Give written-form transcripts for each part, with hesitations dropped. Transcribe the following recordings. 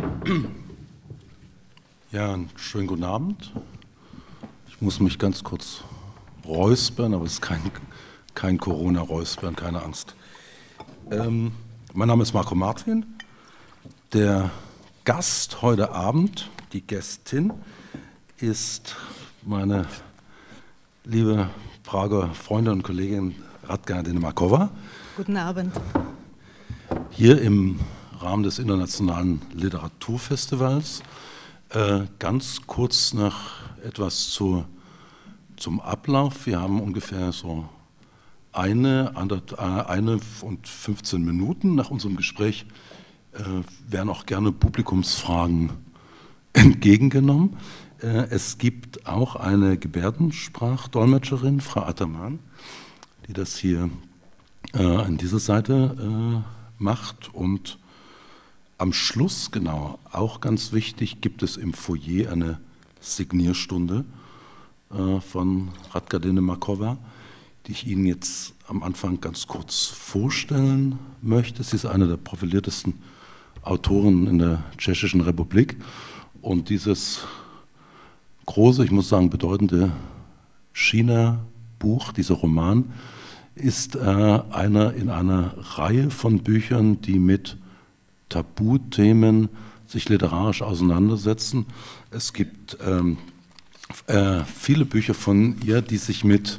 Ja, einen schönen guten Abend. Ich muss mich ganz kurz räuspern, aber es ist kein Corona-Räuspern, keine Angst. Mein Name ist Marco Martin. Der Gast heute Abend, die Gästin, ist meine liebe Prager Freundin und Kollegin Radka Denemarkova. Guten Abend. Hier im Rahmen des Internationalen Literaturfestivals. Ganz kurz noch etwas zum Ablauf. Wir haben ungefähr so eine und 15 Minuten nach unserem Gespräch. Werden auch gerne Publikumsfragen entgegengenommen. Es gibt auch eine Gebärdensprachdolmetscherin, Frau Attermann, die das hier an dieser Seite macht. Und am Schluss, genau, auch ganz wichtig, gibt es im Foyer eine Signierstunde von Radka Denemarkova, die ich Ihnen jetzt am Anfang ganz kurz vorstellen möchte. Sie ist eine der profiliertesten Autoren in der Tschechischen Republik. Und dieses große, ich muss sagen bedeutende China-Buch, dieser Roman, ist einer in einer Reihe von Büchern, die mit Tabuthemen sich literarisch auseinandersetzen. Es gibt viele Bücher von ihr, die sich mit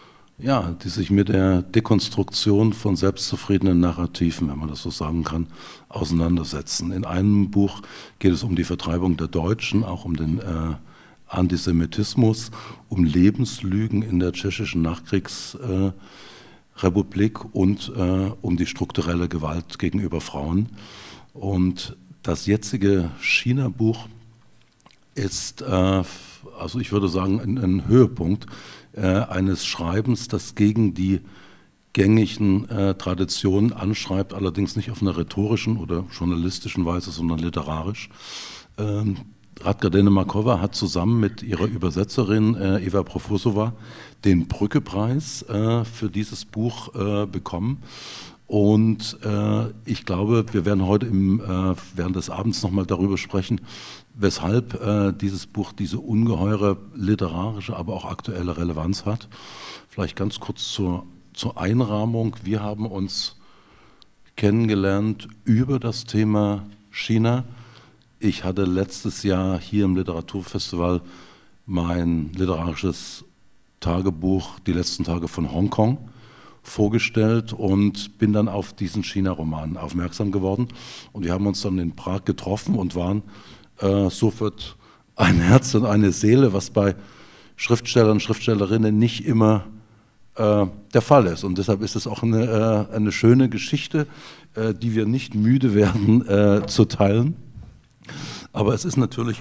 der Dekonstruktion von selbstzufriedenen Narrativen, wenn man das so sagen kann, auseinandersetzen. In einem Buch geht es um die Vertreibung der Deutschen, auch um den Antisemitismus, um Lebenslügen in der tschechischen Nachkriegsrepublik und um die strukturelle Gewalt gegenüber Frauen. Und das jetzige China-Buch ist, also ich würde sagen, ein Höhepunkt eines Schreibens, das gegen die gängigen Traditionen anschreibt, allerdings nicht auf einer rhetorischen oder journalistischen Weise, sondern literarisch. Radka Denemarkova hat zusammen mit ihrer Übersetzerin Eva Profusova den Brücke-Preis für dieses Buch bekommen. Und ich glaube, wir werden heute während des Abends nochmal darüber sprechen, weshalb dieses Buch diese ungeheure literarische, aber auch aktuelle Relevanz hat. Vielleicht ganz kurz zur Einrahmung. Wir haben uns kennengelernt über das Thema China. Ich hatte letztes Jahr hier im Literaturfestival mein literarisches Tagebuch, die letzten Tage von Hongkong, vorgestellt und bin dann auf diesen China-Roman aufmerksam geworden. Und wir haben uns dann in Prag getroffen und waren sofort ein Herz und eine Seele, was bei Schriftstellern und Schriftstellerinnen nicht immer der Fall ist. Und deshalb ist es auch eine schöne Geschichte, die wir nicht müde werden zu teilen. Aber es ist natürlich,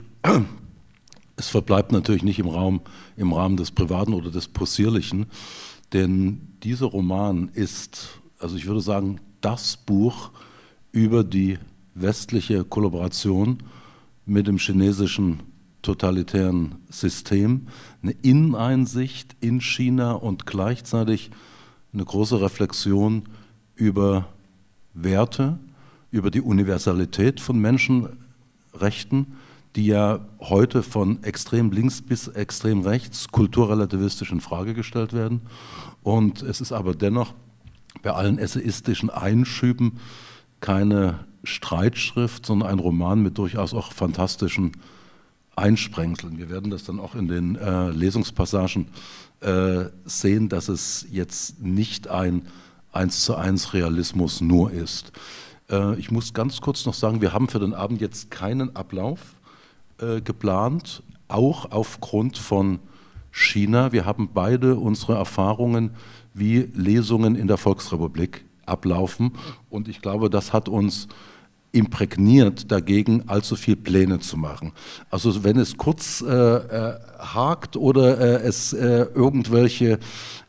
es verbleibt natürlich nicht im Rahmen des Privaten oder des Possierlichen, denn dieser Roman ist, also ich würde sagen, das Buch über die westliche Kollaboration mit dem chinesischen totalitären System, eine Inneneinsicht in China und gleichzeitig eine große Reflexion über Werte, über die Universalität von Menschenrechten, die ja heute von extrem links bis extrem rechts kulturrelativistisch in Frage gestellt werden. Und es ist aber dennoch bei allen essayistischen Einschüben keine Streitschrift, sondern ein Roman mit durchaus auch fantastischen Einsprengseln. Wir werden das dann auch in den Lesungspassagen sehen, dass es jetzt nicht ein 1:1 Realismus nur ist. Ich muss ganz kurz noch sagen, wir haben für den Abend jetzt keinen Ablauf geplant, auch aufgrund von China. Wir haben beide unsere Erfahrungen, wie Lesungen in der Volksrepublik ablaufen. Und ich glaube, das hat uns imprägniert dagegen, allzu viel Pläne zu machen. Also wenn es kurz hakt oder es irgendwelche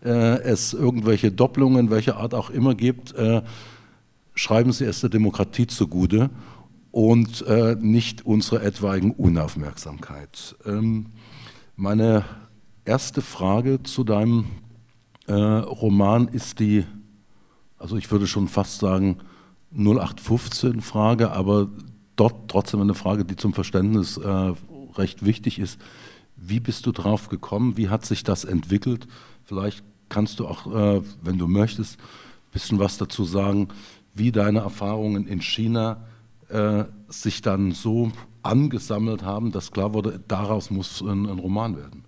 Doppelungen, welcher Art auch immer gibt, schreiben Sie es der Demokratie zugute und nicht unserer etwaigen Unaufmerksamkeit. Meine erste Frage zu deinem Roman ist also ich würde schon fast sagen, 0815-Frage, aber dort trotzdem eine Frage, die zum Verständnis recht wichtig ist. Wie bist du drauf gekommen? Wie hat sich das entwickelt? Vielleicht kannst du auch, wenn du möchtest, ein bisschen was dazu sagen, wie deine Erfahrungen in China sich dann so angesammelt haben, dass klar wurde, daraus muss ein Roman werden.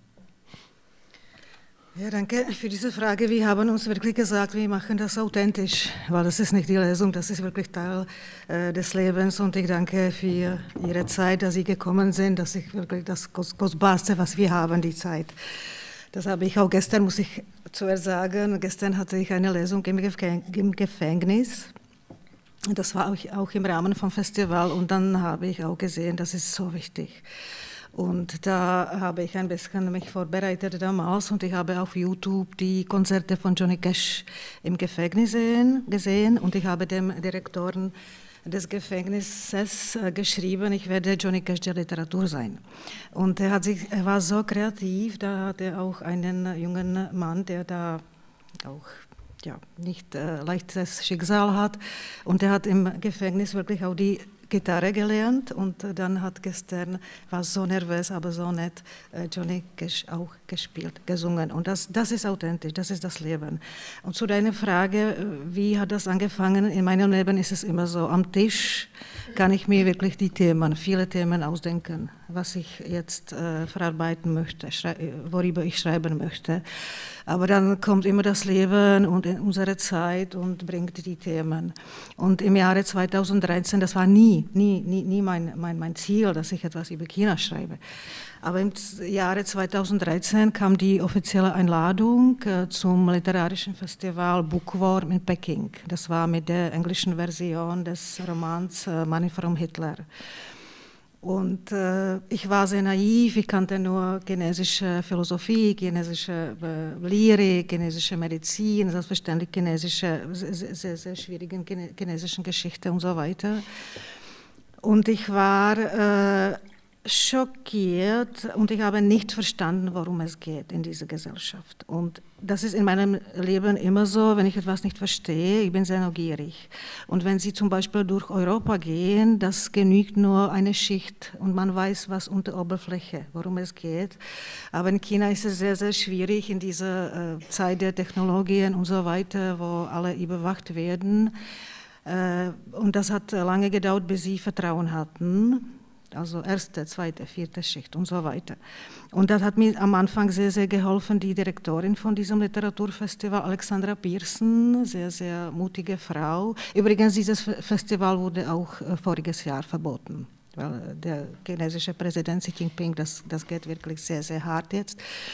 Ja, danke für diese Frage. Wir haben uns wirklich gesagt, wir machen das authentisch, weil das ist nicht die Lesung, das ist wirklich Teil des Lebens. Und ich danke für Ihre Zeit, dass Sie gekommen sind. Das ist wirklich das Kostbarste, was wir haben, die Zeit. Das habe ich auch gestern, muss ich zuerst sagen, gestern hatte ich eine Lesung im Gefängnis. Das war auch im Rahmen vom Festival und dann habe ich auch gesehen, das ist so wichtig. Und da habe ich ein bisschen mich vorbereitet damals und ich habe auf YouTube die Konzerte von Johnny Cash im Gefängnis gesehen und ich habe dem Direktoren des Gefängnisses geschrieben, ich werde Johnny Cash der Literatur sein. Und er war so kreativ, da hatte er auch einen jungen Mann, der da auch nicht leichtes Schicksal hat und er hat im Gefängnis wirklich auch die Gitarre gelernt und dann hat gestern, war so nervös, aber so nett, Johnny Cash auch gespielt, gesungen. Und das ist authentisch, das ist das Leben. Und zu deiner Frage, wie hat das angefangen? In meinem Leben ist es immer so, am Tisch kann ich mir wirklich viele Themen ausdenken, was ich jetzt verarbeiten möchte, worüber ich schreiben möchte. Aber dann kommt immer das Leben und unsere Zeit und bringt die Themen. Und im Jahre 2013, das war nie mein Ziel, dass ich etwas über China schreibe. Aber im Jahre 2013 kam die offizielle Einladung zum literarischen Festival Bookworm in Peking. Das war mit der englischen Version des Romans Money from Hitler. Und ich war sehr naiv, ich kannte nur chinesische Philosophie, chinesische Lyrik, chinesische Medizin, selbstverständlich sehr schwierige chinesische Geschichte und so weiter. Und ich war schockiert und ich habe nicht verstanden, worum es geht in dieser Gesellschaft. Und das ist in meinem Leben immer so, wenn ich etwas nicht verstehe, ich bin sehr neugierig. Und wenn Sie zum Beispiel durch Europa gehen, das genügt nur eine Schicht und man weiß, was unter der Oberfläche, worum es geht. Aber in China ist es sehr, sehr schwierig in dieser Zeit der Technologien und so weiter, wo alle überwacht werden. Und das hat lange gedauert, bis sie Vertrauen hatten. Also erste, zweite, vierte Schicht und so weiter. Und das hat mir am Anfang sehr, sehr geholfen, die Direktorin von diesem Literaturfestival, Alexandra Pearson, sehr, sehr mutige Frau. Übrigens, dieses Festival wurde auch voriges Jahr verboten, weil der chinesische Präsident Xi Jinping, das geht wirklich sehr, sehr hart jetzt.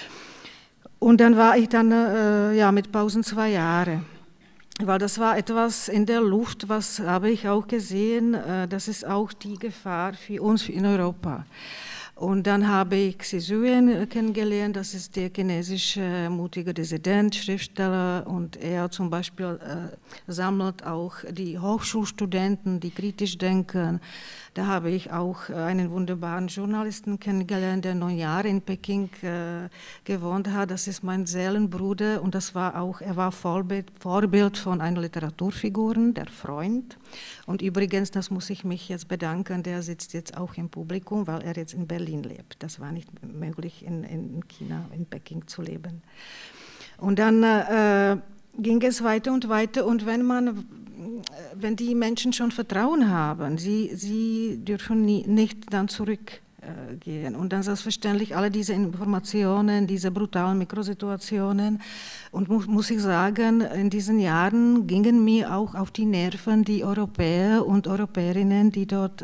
Und dann war ich dann mit Pausen 2 Jahre. Weil das war etwas in der Luft, was habe ich auch gesehen, das ist auch die Gefahr für uns in Europa. Und dann habe ich Xi Zhuyen kennengelernt, das ist der chinesische mutige Dissident, Schriftsteller und er zum Beispiel sammelt auch die Hochschulstudenten, die kritisch denken. Da habe ich auch einen wunderbaren Journalisten kennengelernt, der 9 Jahre in Peking gewohnt hat. Das ist mein Seelenbruder und er war Vorbild von einer Literaturfigur, der Freund. Und übrigens, das muss ich mich jetzt bedanken, der sitzt jetzt auch im Publikum, weil er jetzt in Berlin lebt. Das war nicht möglich, in China, in Peking zu leben. Und dann ging es weiter und weiter und wenn die Menschen schon Vertrauen haben, sie dürfen nicht dann zurückgehen. Und dann selbstverständlich alle diese Informationen, diese brutalen Mikrosituationen. Und muss ich sagen, in diesen Jahren gingen mir auch auf die Nerven die Europäer und Europäerinnen, die dort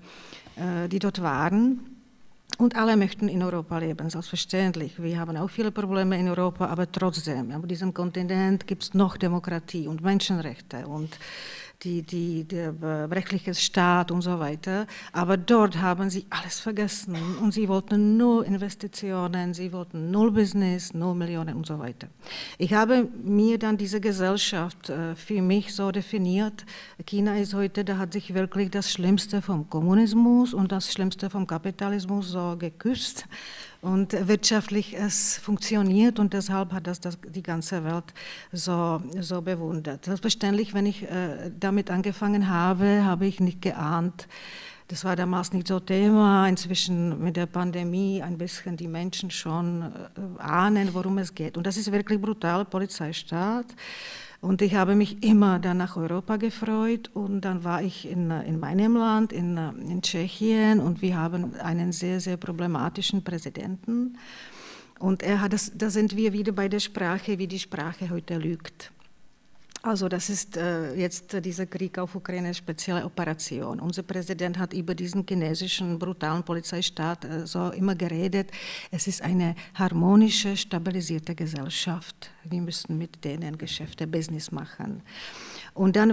waren. Und alle möchten in Europa leben, selbstverständlich. Wir haben auch viele Probleme in Europa, aber trotzdem, auf diesem Kontinent gibt es noch Demokratie und Menschenrechte und der rechtliche Staat und so weiter. Aber dort haben sie alles vergessen und sie wollten nur Investitionen, sie wollten null Business, null Millionen und so weiter. Ich habe mir dann diese Gesellschaft für mich so definiert. China ist heute, da hat sich wirklich das Schlimmste vom Kommunismus und das Schlimmste vom Kapitalismus so geküsst. Und wirtschaftlich es funktioniert und deshalb hat das die ganze Welt so bewundert. Selbstverständlich, wenn ich damit angefangen habe, habe ich nicht geahnt, Das war damals nicht so Thema, inzwischen mit der Pandemie ein bisschen die Menschen schon ahnen, worum es geht. Und das ist wirklich brutal, Polizeistaat. Und ich habe mich immer dann nach Europa gefreut und dann war ich in meinem Land, in Tschechien und wir haben einen sehr, sehr problematischen Präsidenten. Und da sind wir wieder bei der Sprache, wie die Sprache heute lügt. Also das ist jetzt dieser Krieg auf Ukraine eine spezielle Operation. Unser Präsident hat über diesen chinesischen brutalen Polizeistaat so immer geredet. Es ist eine harmonische, stabilisierte Gesellschaft. Wir müssen mit denen Geschäfte, Business machen. Und dann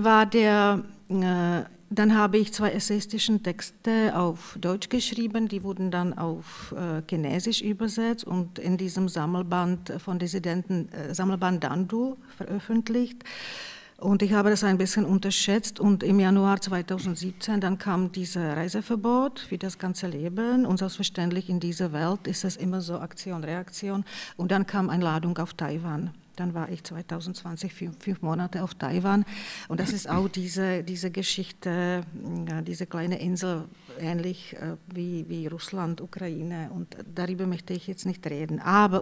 dann habe ich 2 essayistischen Texte auf Deutsch geschrieben, die wurden dann auf Chinesisch übersetzt und in diesem Sammelband von Dissidenten, Sammelband Dandu, veröffentlicht. Und ich habe das ein bisschen unterschätzt und im Januar 2017 dann kam dieses Reiseverbot für das ganze Leben und selbstverständlich in dieser Welt ist es immer so Aktion, Reaktion und dann kam Einladung auf Taiwan. Dann war ich 2020 fünf Monate auf Taiwan und das ist auch diese Geschichte, ja, diese kleine Insel, ähnlich wie Russland, Ukraine und darüber möchte ich jetzt nicht reden. Aber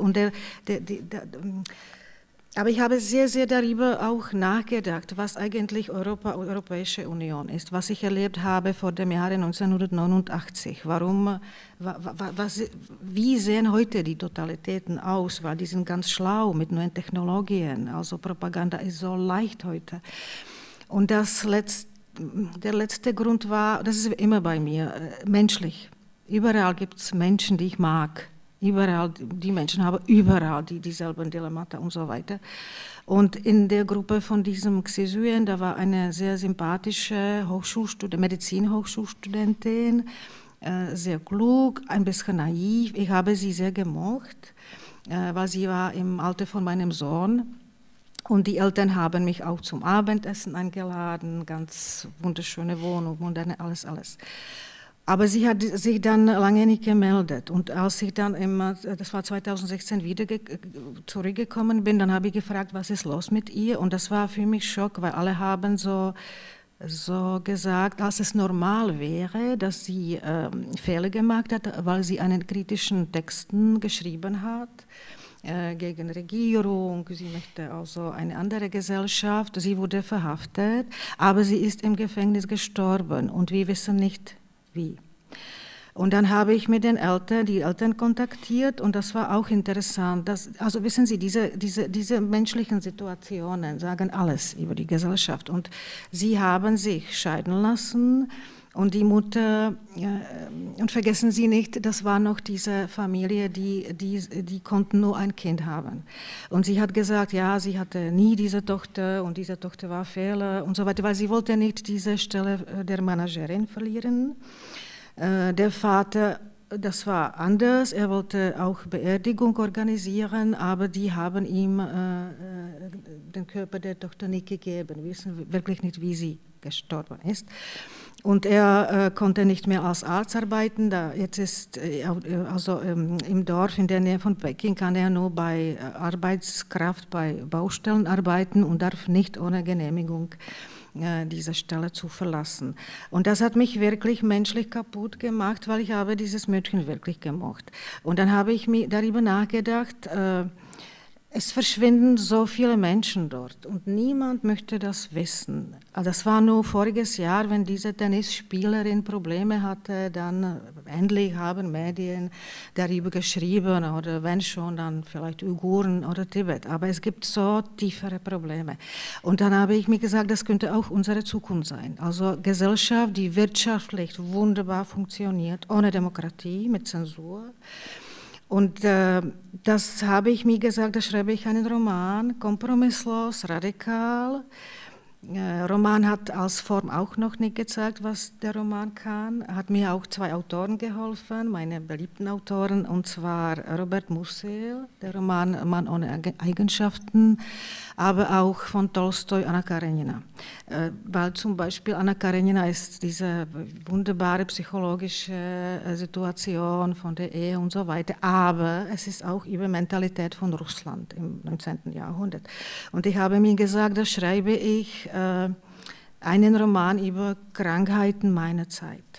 ich habe sehr, sehr darüber auch nachgedacht, was eigentlich Europäische Union ist, was ich erlebt habe vor dem Jahre 1989. Wie sehen heute die Totalitäten aus? Weil die sind ganz schlau mit neuen Technologien. Also Propaganda ist so leicht heute. Und der letzte Grund war, das ist immer bei mir, menschlich. Überall gibt es Menschen, die ich mag. Überall, die Menschen haben überall dieselben Dilemmata und so weiter. Und in der Gruppe von diesem Xisuen, da war eine sehr sympathische Medizin-Hochschulstudentin, sehr klug, ein bisschen naiv. Ich habe sie sehr gemocht, weil sie war im Alter von meinem Sohn. Und die Eltern haben mich auch zum Abendessen eingeladen, ganz wunderschöne Wohnung, moderne, alles. Aber sie hat sich dann lange nicht gemeldet. Und als ich dann, das war 2016, wieder zurückgekommen bin, dann habe ich gefragt, was ist los mit ihr? Und das war für mich Schock, weil alle haben so gesagt, als es normal wäre, dass sie Fehler gemacht hat, weil sie einen kritischen Texten geschrieben hat gegen Regierung, sie möchte also eine andere Gesellschaft. Sie wurde verhaftet, aber sie ist im Gefängnis gestorben und wir wissen nicht, wie. Und dann habe ich mit die Eltern kontaktiert und das war auch interessant. Also wissen Sie, diese menschlichen Situationen sagen alles über die Gesellschaft. Und sie haben sich scheiden lassen und die Mutter, und vergessen Sie nicht, das war noch diese Familie, die konnten nur ein Kind haben. Und sie hat gesagt, ja, sie hatte nie diese Tochter und diese Tochter war Fehler und so weiter, weil sie wollte nicht diese Stelle der Managerin verlieren. Der Vater, das war anders, er wollte auch Beerdigung organisieren, aber die haben ihm den Körper der Tochter nicht gegeben. Wir wissen wirklich nicht, wie sie gestorben ist. Und er konnte nicht mehr als Arzt arbeiten. Jetzt ist also im Dorf in der Nähe von Peking kann er nur bei Arbeitskraft bei Baustellen arbeiten und darf nicht ohne Genehmigung diese Stelle zu verlassen. Und das hat mich wirklich menschlich kaputt gemacht, weil ich habe dieses Mädchen wirklich gemocht. Und dann habe ich mir darüber nachgedacht, es verschwinden so viele Menschen dort und niemand möchte das wissen. Das war nur voriges Jahr, wenn diese Tennisspielerin Probleme hatte, dann endlich haben Medien darüber geschrieben oder wenn schon, dann vielleicht Uiguren oder Tibet. Aber es gibt so tiefere Probleme. Und dann habe ich mir gesagt, das könnte auch unsere Zukunft sein. Also Gesellschaft, die wirtschaftlich wunderbar funktioniert, ohne Demokratie, mit Zensur. Und das habe ich mir gesagt, da schreibe ich einen Roman, kompromisslos, radikal. Roman hat als Form auch noch nicht gezeigt, was der Roman kann. Hat mir auch 2 Autoren geholfen, meine beliebten Autoren, und zwar Robert Musil, der Roman Mann ohne Eigenschaften, aber auch von Tolstoi Anna Karenina. Weil zum Beispiel Anna Karenina ist diese wunderbare psychologische Situation von der Ehe und so weiter, aber es ist auch über Mentalität von Russland im 19. Jahrhundert. Und ich habe mir gesagt, da schreibe ich einen Roman über Krankheiten meiner Zeit.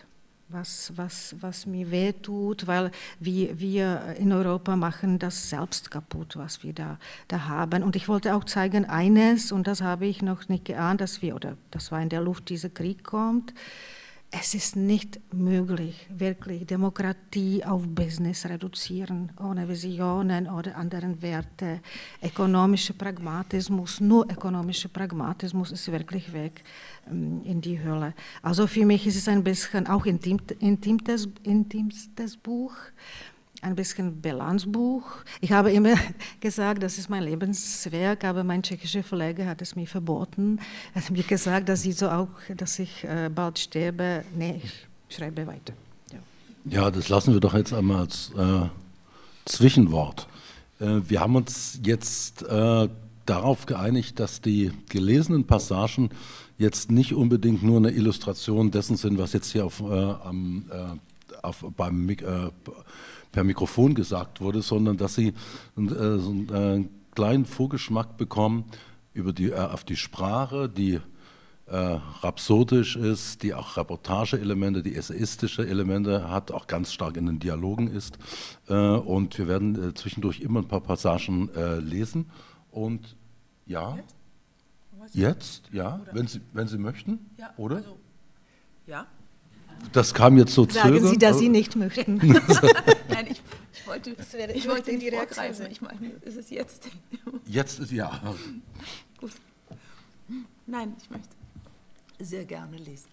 was mir wehtut, weil wir in Europa machen das selbst kaputt, was wir da haben. Und ich wollte auch zeigen eines, und das habe ich noch nicht geahnt, oder das war in der Luft, dieser Krieg kommt. Es ist nicht möglich, wirklich Demokratie auf Business reduzieren, ohne Visionen oder anderen Werte. Ökonomischer Pragmatismus, nur ökonomischer Pragmatismus ist wirklich weg in die Hölle. Also für mich ist es ein bisschen auch intimstes Buch, ein bisschen Bilanzbuch. Ich habe immer gesagt, das ist mein Lebenswerk, aber mein tschechischer Verleger hat es mir verboten. Er hat mir gesagt, dass ich bald sterbe. Nee, ich schreibe weiter. Ja, das lassen wir doch jetzt einmal als Zwischenwort. Wir haben uns jetzt darauf geeinigt, dass die gelesenen Passagen jetzt nicht unbedingt nur eine Illustration dessen sind, was jetzt hier per Mikrofon gesagt wurde, sondern dass Sie so einen kleinen Vorgeschmack bekommen auf die Sprache, die rhapsodisch ist, die auch Reportageelemente, die essayistische Elemente hat, auch ganz stark in den Dialogen ist. Und wir werden zwischendurch immer ein paar Passagen lesen. Und ja, jetzt ja, wenn Sie möchten, ja, oder? Also, ja. Das kam jetzt so zögernd. Sagen Sie, dass Sie nicht möchten. Nein, ich wollte die Reaktion. Ich meine, ist es jetzt? Jetzt ist ja. Gut. Nein, ich möchte sehr gerne lesen.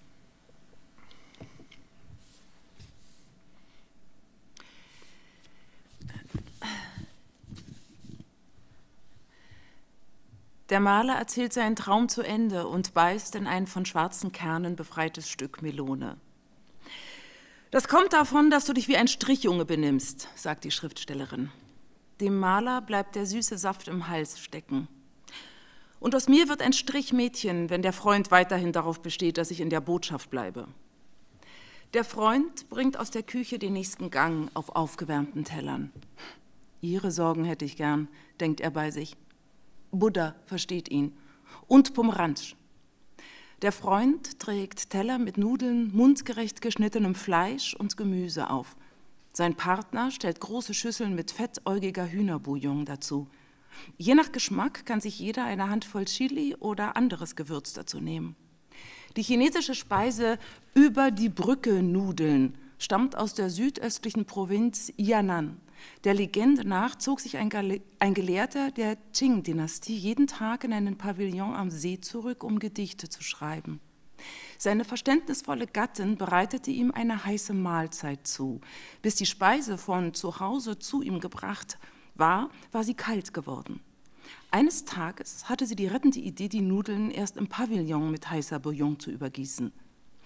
Der Maler erzählt seinen Traum zu Ende und beißt in ein von schwarzen Kernen befreites Stück Melone. Das kommt davon, dass du dich wie ein Strichjunge benimmst, sagt die Schriftstellerin. Dem Maler bleibt der süße Saft im Hals stecken. Und aus mir wird ein Strichmädchen, wenn der Freund weiterhin darauf besteht, dass ich in der Botschaft bleibe. Der Freund bringt aus der Küche den nächsten Gang auf aufgewärmten Tellern. Ihre Sorgen hätte ich gern, denkt er bei sich. Buddha versteht ihn. Und Pomeranz. Der Freund trägt Teller mit Nudeln, mundgerecht geschnittenem Fleisch und Gemüse auf. Sein Partner stellt große Schüsseln mit fettäugiger Hühnerbouillon dazu. Je nach Geschmack kann sich jeder eine Handvoll Chili oder anderes Gewürz dazu nehmen. Die chinesische Speise über die Brücke Nudeln stammt aus der südöstlichen Provinz Yan'an. Der Legende nach zog sich ein Gelehrter der Qing-Dynastie jeden Tag in einen Pavillon am See zurück, um Gedichte zu schreiben. Seine verständnisvolle Gattin bereitete ihm eine heiße Mahlzeit zu. Bis die Speise von zu Hause zu ihm gebracht war sie kalt geworden. Eines Tages hatte sie die rettende Idee, die Nudeln erst im Pavillon mit heißer Bouillon zu übergießen.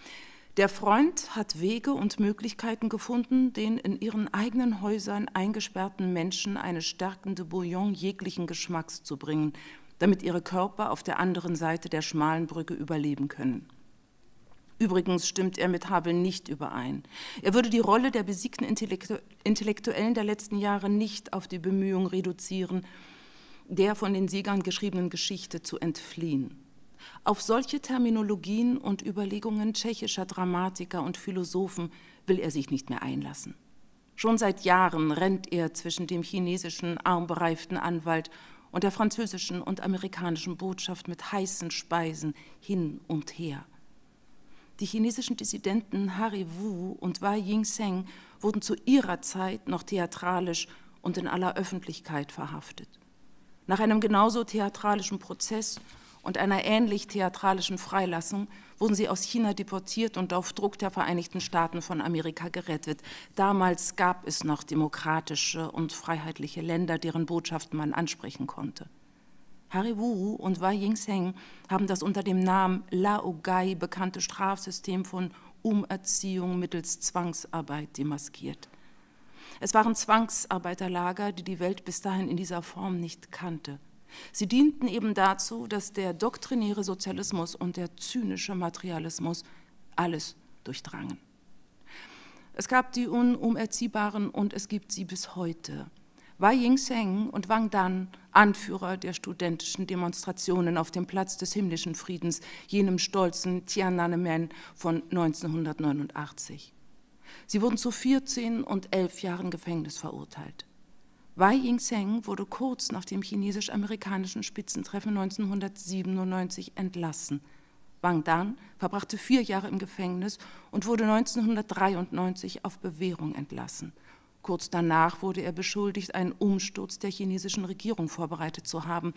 Der Freund hat Wege und Möglichkeiten gefunden, den in ihren eigenen Häusern eingesperrten Menschen eine stärkende Bouillon jeglichen Geschmacks zu bringen, damit ihre Körper auf der anderen Seite der schmalen Brücke überleben können. Übrigens stimmt er mit Havel nicht überein. Er würde die Rolle der besiegten Intellektuellen der letzten Jahre nicht auf die Bemühung reduzieren, der von den Siegern geschriebenen Geschichte zu entfliehen. Auf solche Terminologien und Überlegungen tschechischer Dramatiker und Philosophen will er sich nicht mehr einlassen. Schon seit Jahren rennt er zwischen dem chinesischen armbereiften Anwalt und der französischen und amerikanischen Botschaft mit heißen Speisen hin und her. Die chinesischen Dissidenten Harry Wu und Wei Ying-seng wurden zu ihrer Zeit noch theatralisch und in aller Öffentlichkeit verhaftet. Nach einem genauso theatralischen Prozess und einer ähnlich theatralischen Freilassung wurden sie aus China deportiert und auf Druck der Vereinigten Staaten von Amerika gerettet. Damals gab es noch demokratische und freiheitliche Länder, deren Botschaften man ansprechen konnte. Harry Wu und Wei Ying-seng haben das unter dem Namen Laogai bekannte Strafsystem von Umerziehung mittels Zwangsarbeit demaskiert. Es waren Zwangsarbeiterlager, die die Welt bis dahin in dieser Form nicht kannte. Sie dienten eben dazu, dass der doktrinäre Sozialismus und der zynische Materialismus alles durchdrangen. Es gab die Unerziehbaren und es gibt sie bis heute. Wei Ying-seng und Wang Dan, Anführer der studentischen Demonstrationen auf dem Platz des himmlischen Friedens, jenem stolzen Tiananmen von 1989. Sie wurden zu 14 und 11 Jahren Gefängnis verurteilt. Wei Ying-seng wurde kurz nach dem chinesisch-amerikanischen Spitzentreffen 1997 entlassen. Wang Dan verbrachte 4 Jahre im Gefängnis und wurde 1993 auf Bewährung entlassen. Kurz danach wurde er beschuldigt, einen Umsturz der chinesischen Regierung vorbereitet zu haben.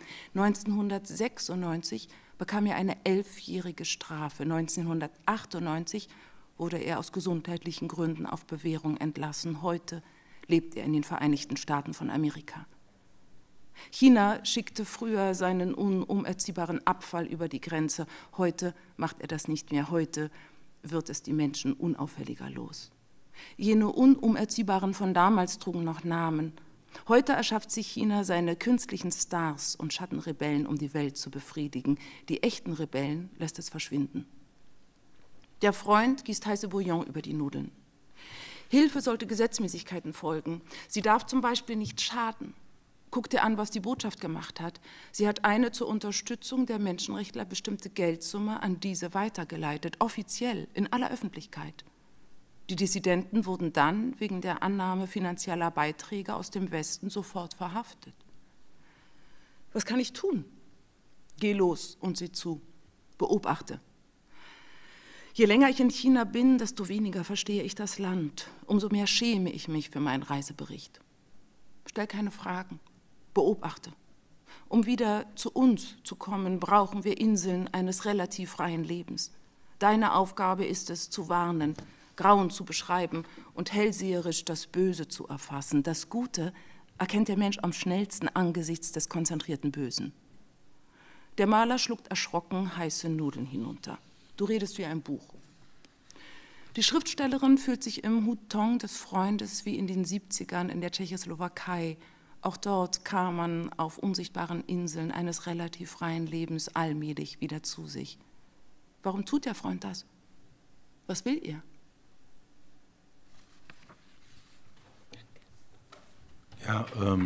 1996 bekam er eine 11-jährige Strafe. 1998 wurde er aus gesundheitlichen Gründen auf Bewährung entlassen. Heute lebt er in den Vereinigten Staaten von Amerika. China schickte früher seinen unerziehbaren Abfall über die Grenze. Heute macht er das nicht mehr. Heute wird es die Menschen unauffälliger los. Jene Unerziehbaren von damals trugen noch Namen. Heute erschafft sich China seine künstlichen Stars und Schattenrebellen, um die Welt zu befriedigen. Die echten Rebellen lässt es verschwinden. Der Freund gießt heiße Bouillon über die Nudeln. Hilfe sollte Gesetzmäßigkeiten folgen. Sie darf zum Beispiel nicht schaden. Guck dir an, was die Botschaft gemacht hat. Sie hat eine zur Unterstützung der Menschenrechtler bestimmte Geldsumme an diese weitergeleitet, offiziell, in aller Öffentlichkeit. Die Dissidenten wurden dann wegen der Annahme finanzieller Beiträge aus dem Westen sofort verhaftet. Was kann ich tun? Geh los und sieh zu. Beobachte. Je länger ich in China bin, desto weniger verstehe ich das Land. Umso mehr schäme ich mich für meinen Reisebericht. Stell keine Fragen. Beobachte. Um wieder zu uns zu kommen, brauchen wir Inseln eines relativ freien Lebens. Deine Aufgabe ist es, zu warnen, Grauen zu beschreiben und hellseherisch das Böse zu erfassen. Das Gute erkennt der Mensch am schnellsten angesichts des konzentrierten Bösen. Der Maler schluckt erschrocken heiße Nudeln hinunter. Du redest wie ein Buch. Die Schriftstellerin fühlt sich im Hutong des Freundes wie in den 70ern in der Tschechoslowakei. Auch dort kam man auf unsichtbaren Inseln eines relativ freien Lebens allmählich wieder zu sich. Warum tut der Freund das? Was will er? Ja,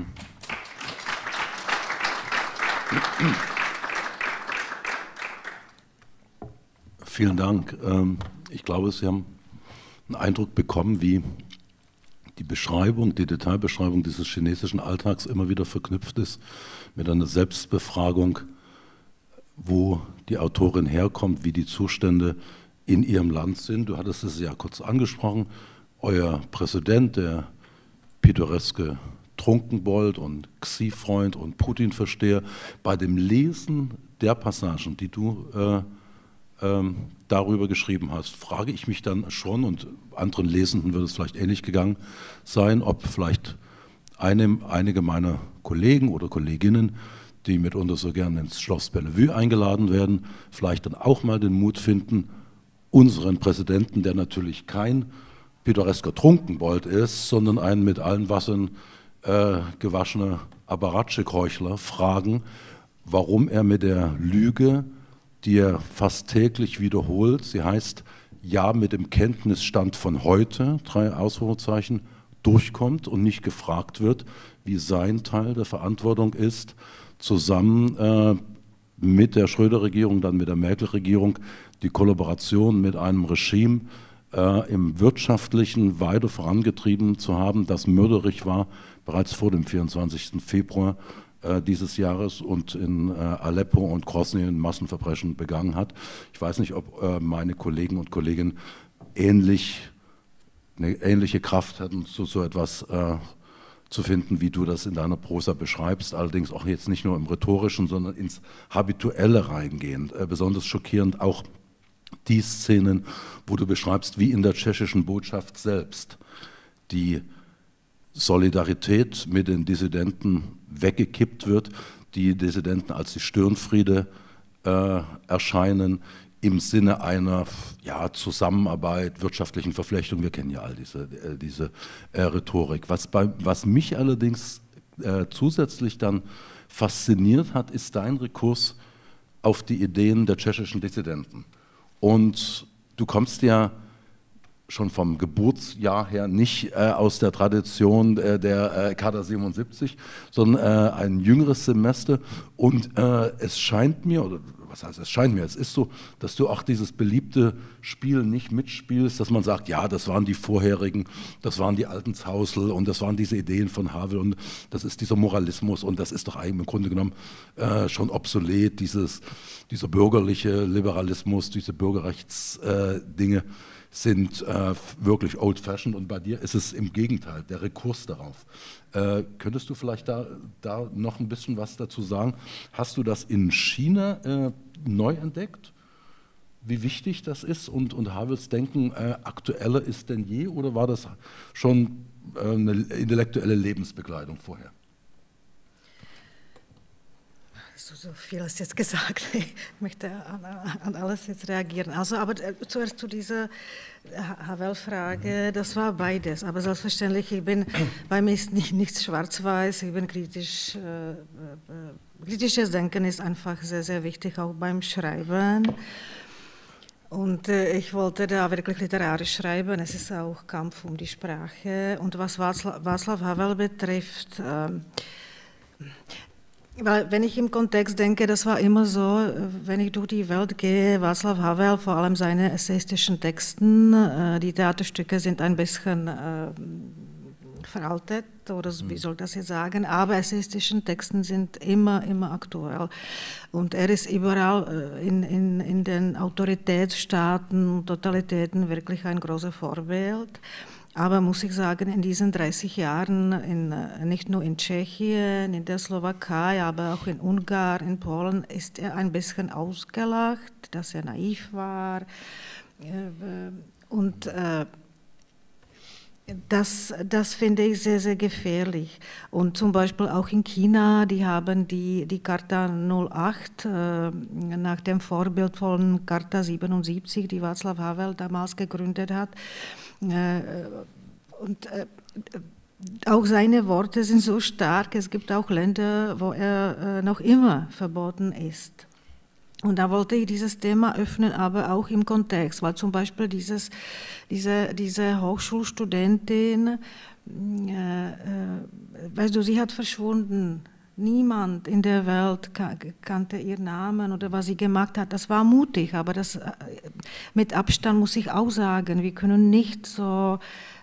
vielen Dank. Ich glaube, Sie haben einen Eindruck bekommen, wie die Beschreibung, die Detailbeschreibung dieses chinesischen Alltags immer wieder verknüpft ist mit einer Selbstbefragung, wo die Autorin herkommt, wie die Zustände in ihrem Land sind. Du hattest es ja kurz angesprochen, euer Präsident, der pittoreske Trunkenbold und Xi-Freund und Putin-Versteher, bei dem Lesen der Passagen, die du darüber geschrieben hast, frage ich mich dann schon, und anderen Lesenden wird es vielleicht ähnlich gegangen sein, ob vielleicht einige meiner Kollegen oder Kolleginnen, die mitunter so gerne ins Schloss Bellevue eingeladen werden, vielleicht dann auch mal den Mut finden, unseren Präsidenten, der natürlich kein pittoresker Trunkenbold ist, sondern ein mit allen Wassern gewaschener Apparatschik-Heuchler, fragen, warum er mit der Lüge, die er fast täglich wiederholt, sie heißt, ja, mit dem Kenntnisstand von heute, 3 Ausrufezeichen, durchkommt und nicht gefragt wird, wie sein Teil der Verantwortung ist, zusammen mit der Schröder-Regierung, dann mit der Merkel-Regierung, die Kollaboration mit einem Regime im Wirtschaftlichen weiter vorangetrieben zu haben, das mörderlich war, bereits vor dem 24. Februar dieses Jahres und in Aleppo und Grosny Massenverbrechen begangen hat. Ich weiß nicht, ob meine Kollegen und Kolleginnen eine ähnliche Kraft hatten, so etwas zu finden, wie du das in deiner Prosa beschreibst, allerdings auch jetzt nicht nur im Rhetorischen, sondern ins Habituelle reingehend. Besonders schockierend auch die Szenen, wo du beschreibst, wie in der tschechischen Botschaft selbst die Solidarität mit den Dissidenten weggekippt wird, die Dissidenten als die Störenfriede erscheinen, im Sinne einer Zusammenarbeit, wirtschaftlichen Verflechtung. Wir kennen ja all diese Rhetorik. Was mich allerdings zusätzlich dann fasziniert hat, ist dein Rekurs auf die Ideen der tschechischen Dissidenten. Und du kommst ja schon vom Geburtsjahr her nicht aus der Tradition der Kader 77, sondern ein jüngeres Semester. Und es scheint mir, oder was heißt es scheint mir, es ist so, dass du auch dieses beliebte Spiel nicht mitspielst, dass man sagt, ja, das waren die vorherigen, das waren die alten Zausel und das waren diese Ideen von Havel und das ist dieser Moralismus und das ist doch eigentlich im Grunde genommen schon obsolet, dieser bürgerliche Liberalismus, diese Bürgerrechtsdinge sind wirklich old-fashioned und bei dir ist es im Gegenteil, der Rekurs darauf. Könntest du vielleicht da noch ein bisschen was dazu sagen? Hast du das in China neu entdeckt, wie wichtig das ist und Havels Denken aktueller ist denn je oder war das schon eine intellektuelle Lebensbegleitung vorher? So viel ist jetzt gesagt. Ich möchte an alles jetzt reagieren. Also, aber zuerst zu dieser Havel-Frage, das war beides. Aber selbstverständlich, bei mir ist nichts schwarz-weiß, ich bin kritisch. Kritisches Denken ist einfach sehr, sehr wichtig, auch beim Schreiben. Und ich wollte da wirklich literarisch schreiben, es ist auch Kampf um die Sprache. Und was Václav Havel betrifft, weil wenn ich im Kontext denke, das war immer so, wenn ich durch die Welt gehe, Václav Havel, vor allem seine essayistischen Texten, die Theaterstücke sind ein bisschen veraltet, oder wie soll das jetzt sagen, aber essayistischen Texten sind immer aktuell. Und er ist überall in den Autoritätsstaaten, Totalitäten wirklich ein großes Vorbild. Aber muss ich sagen, in diesen 30 Jahren, nicht nur in Tschechien, in der Slowakei, aber auch in Ungarn, in Polen, ist er ein bisschen ausgelacht, dass er naiv war. Und das finde ich sehr, sehr gefährlich. Und zum Beispiel auch in China, die haben die Charta 08 nach dem Vorbild von Charta 77, die Václav Havel damals gegründet hat. Und auch seine Worte sind so stark, es gibt auch Länder, wo er noch immer verboten ist. Und da wollte ich dieses Thema öffnen, aber auch im Kontext, weil zum Beispiel diese Hochschulstudentin, weißt du, sie hat verschwunden. Niemand in der Welt kannte ihren Namen oder was sie gemacht hat. Das war mutig, aber das mit Abstand muss ich auch sagen. Wir können nicht so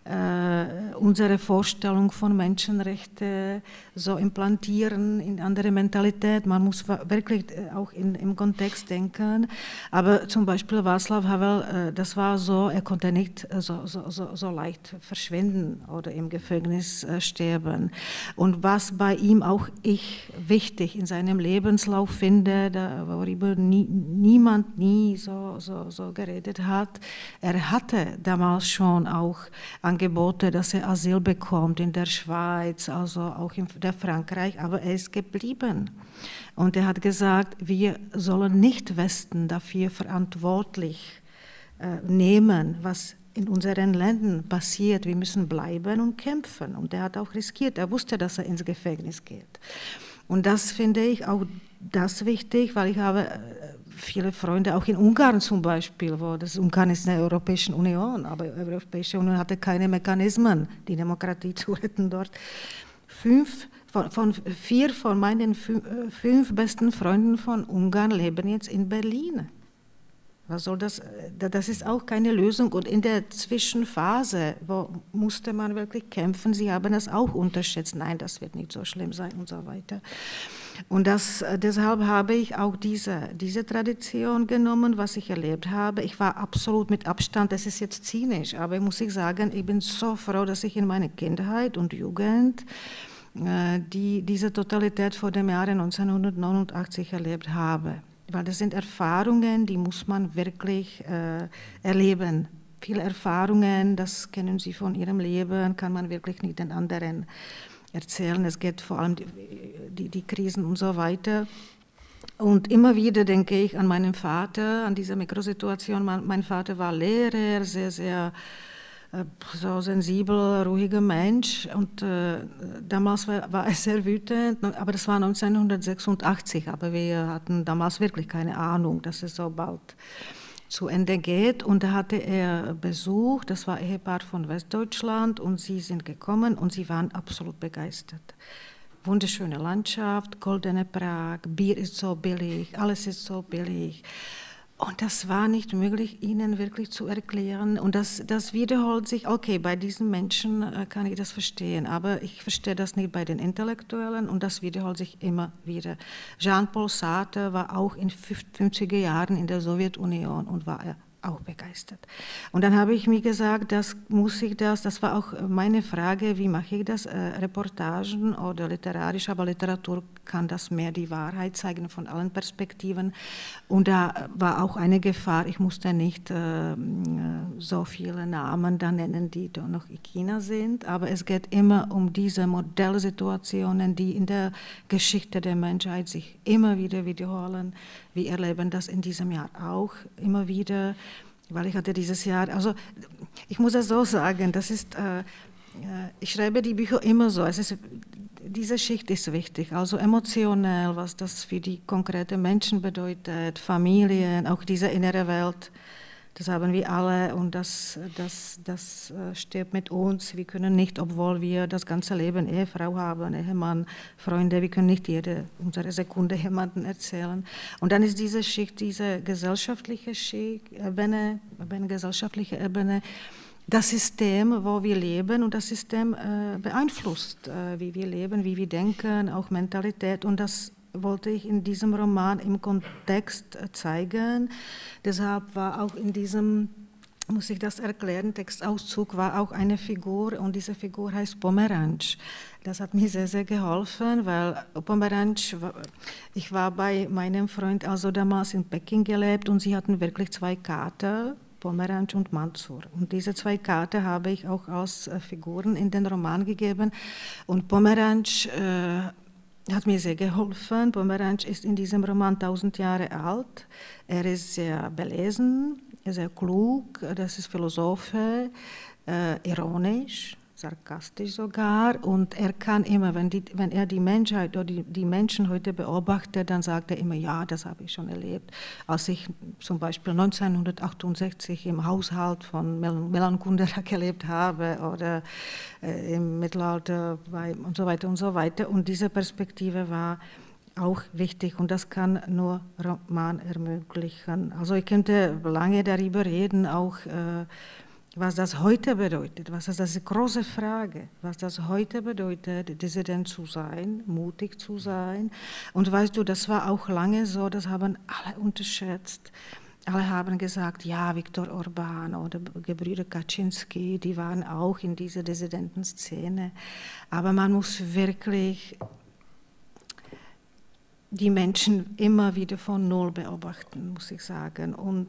unsere Vorstellung von Menschenrechten so implantieren in andere Mentalität. Man muss wirklich auch im Kontext denken. Aber zum Beispiel Václav Havel, das war so, er konnte nicht so leicht verschwinden oder im Gefängnis sterben. Und was bei ihm auch ich wichtig in seinem Lebenslauf finde, worüber niemand nie so geredet hat, er hatte damals schon auch Angebote, dass er Asyl bekommt in der Schweiz, also auch in der Frankreich, aber er ist geblieben. Und er hat gesagt, wir sollen nicht Westen dafür verantwortlich nehmen, was in unseren Ländern passiert. Wir müssen bleiben und kämpfen. Und er hat auch riskiert, er wusste, dass er ins Gefängnis geht. Und das finde ich auch das wichtig, weil ich habe viele Freunde, auch in Ungarn zum Beispiel, wo Ungarn ist eine Europäische Union, aber die Europäische Union hatte keine Mechanismen, die Demokratie zu retten dort. 4 von meinen 5 besten Freunden von Ungarn leben jetzt in Berlin. Was soll das? Das ist auch keine Lösung. Und in der Zwischenphase, wo musste man wirklich kämpfen, sie haben das auch unterschätzt. Nein, das wird nicht so schlimm sein und so weiter. Und deshalb habe ich auch diese Tradition genommen, was ich erlebt habe. Ich war absolut mit Abstand, das ist jetzt zynisch, aber muss ich sagen, ich bin so froh, dass ich in meiner Kindheit und Jugend diese Totalität vor dem Jahre 1989 erlebt habe. Weil das sind Erfahrungen, die muss man wirklich erleben. Viele Erfahrungen, das kennen Sie von Ihrem Leben, kann man wirklich nicht den anderen erzählen. Es geht vor allem die Krisen und so weiter. Und immer wieder denke ich an meinen Vater, an diese Mikrosituation. Mein Vater war Lehrer, sehr, sehr so sensibel, ruhiger Mensch. Und damals war er sehr wütend, aber das war 1986. Aber wir hatten damals wirklich keine Ahnung, dass es so bald zu Ende geht. Und da hatte er Besuch, das war ein Ehepaar von Westdeutschland und sie sind gekommen und sie waren absolut begeistert. Wunderschöne Landschaft, goldene Prag, Bier ist so billig, alles ist so billig. Und das war nicht möglich, ihnen wirklich zu erklären. Und das wiederholt sich, okay, bei diesen Menschen kann ich das verstehen, aber ich verstehe das nicht bei den Intellektuellen und das wiederholt sich immer wieder. Jean-Paul Sartre war auch in 50er Jahren in der Sowjetunion und war auch begeistert. Und dann habe ich mir gesagt, das war auch meine Frage, wie mache ich das, Reportagen oder literarisch, aber Literatur kann das mehr die Wahrheit zeigen von allen Perspektiven. Und da war auch eine Gefahr, ich musste nicht so viele Namen da nennen, die da noch in China sind, aber es geht immer um diese Modellsituationen, die in der Geschichte der Menschheit sich immer wieder wiederholen. Wir erleben das in diesem Jahr auch immer wieder, weil ich hatte dieses Jahr, also ich muss es so sagen, das ist, ich schreibe die Bücher immer so, diese Schicht ist wichtig, also emotionell, was das für die konkreten Menschen bedeutet, Familien, auch diese innere Welt, das haben wir alle und das stirbt mit uns. Wir können nicht, obwohl wir das ganze Leben Ehefrau haben, Ehemann, Freunde, wir können nicht unsere Sekunde jemandem erzählen. Und dann ist diese Schicht, diese gesellschaftliche Ebene, das System, wo wir leben und das System beeinflusst, wie wir leben, wie wir denken, auch Mentalität und das wollte ich in diesem Roman im Kontext zeigen. Deshalb war auch in diesem, muss ich das erklären, Textauszug war auch eine Figur und diese Figur heißt Pomeranz. Das hat mir sehr, sehr geholfen, weil Pomeranz, ich war bei meinem Freund also damals in Peking gelebt und sie hatten wirklich 2 Kater, Pomeranz und Mansur. Und diese 2 Kater habe ich auch als Figuren in den Roman gegeben und Pomeranz hat mir sehr geholfen. Pomeranz ist in diesem Roman 1000 Jahre alt. Er ist sehr belesen, sehr klug, das ist Philosoph, ironisch, sarkastisch sogar. Und er kann immer, wenn er die Menschheit oder die Menschen heute beobachtet, dann sagt er immer, ja, das habe ich schon erlebt. Als ich zum Beispiel 1968 im Haushalt von Milan Kundera gelebt habe oder im Mittelalter und so weiter und so weiter. Und diese Perspektive war auch wichtig und das kann nur Roman ermöglichen. Also ich könnte lange darüber reden, auch was das heute bedeutet, das ist eine große Frage, was das heute bedeutet, Dissident zu sein, mutig zu sein. Und weißt du, das war auch lange so, das haben alle unterschätzt. Alle haben gesagt, ja, Viktor Orbán oder Gebrüder Kaczynski, die waren auch in dieser Dissidentenszene. Aber man muss wirklich die Menschen immer wieder von Null beobachten, muss ich sagen. Und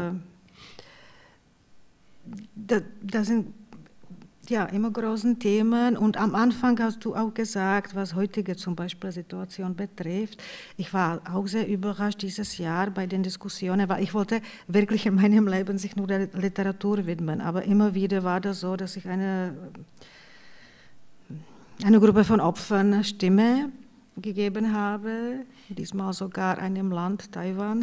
das sind ja immer große Themen und am Anfang hast du auch gesagt, was heutige zum Beispiel Situation betrifft. Ich war auch sehr überrascht dieses Jahr bei den Diskussionen, weil ich wollte wirklich in meinem Leben sich nur der Literatur widmen, aber immer wieder war das so, dass ich eine Gruppe von Opfern Stimme gegeben habe, diesmal sogar einem Land, Taiwan,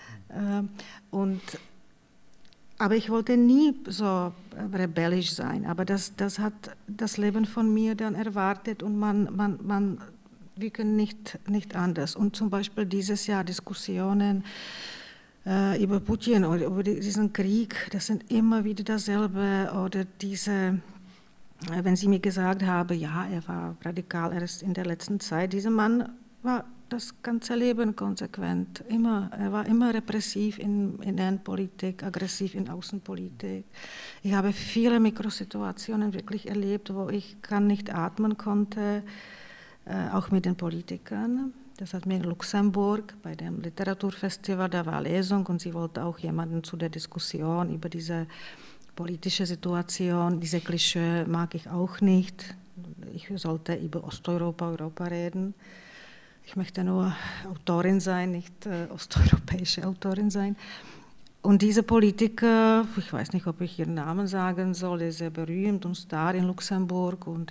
aber ich wollte nie so rebellisch sein, aber das hat das Leben von mir dann erwartet und wir können nicht anders. Und zum Beispiel dieses Jahr Diskussionen über Putin oder über diesen Krieg, das sind immer wieder dasselbe oder wenn Sie mir gesagt haben, ja, er war radikal erst in der letzten Zeit, dieser Mann war das ganze Leben konsequent. Er war immer repressiv in Innenpolitik, aggressiv in Außenpolitik. Ich habe viele Mikrosituationen wirklich erlebt, wo ich nicht atmen konnte, auch mit den Politikern. Das hat mir in Luxemburg bei dem Literaturfestival, da war Lesung und sie wollte auch jemanden zu der Diskussion über diese politische Situation. Diese Klischee mag ich auch nicht. Ich sollte über Osteuropa, Europa reden. Ich möchte nur Autorin sein, nicht osteuropäische Autorin sein. Und diese Politiker, ich weiß nicht, ob ich ihren Namen sagen soll, ist sehr berühmt und Star in Luxemburg. Und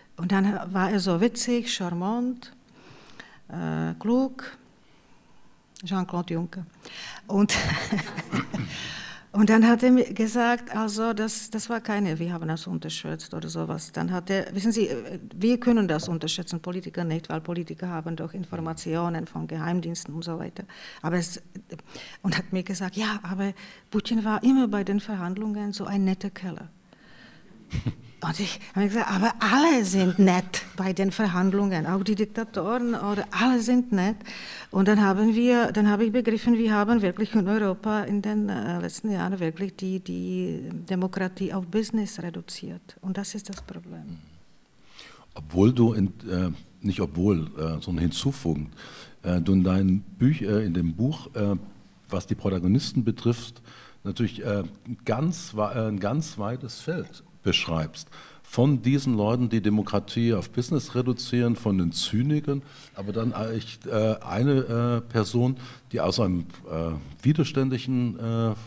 dann war er so witzig, charmant, klug. Jean-Claude Juncker. Und dann hat er mir gesagt, also das war keine, wir haben das unterschätzt oder sowas. Dann hat er, wissen Sie, wir können das unterschätzen, Politiker nicht, weil Politiker haben doch Informationen von Geheimdiensten und so weiter. Und hat mir gesagt, ja, aber Putin war immer bei den Verhandlungen so ein netter Keller. Und ich habe gesagt, aber alle sind nett bei den Verhandlungen, auch die Diktatoren, oder alle sind nett. Und dann habe ich begriffen, wir haben wirklich in Europa in den letzten Jahren wirklich die Demokratie auf Business reduziert. Und das ist das Problem. Obwohl du, sondern hinzufügend, du in dem Buch, was die Protagonisten betrifft, natürlich ein ganz weites Feld beschreibst. Von diesen Leuten, die Demokratie auf Business reduzieren, von den Zynikern, aber dann eine Person, die aus einem widerständigen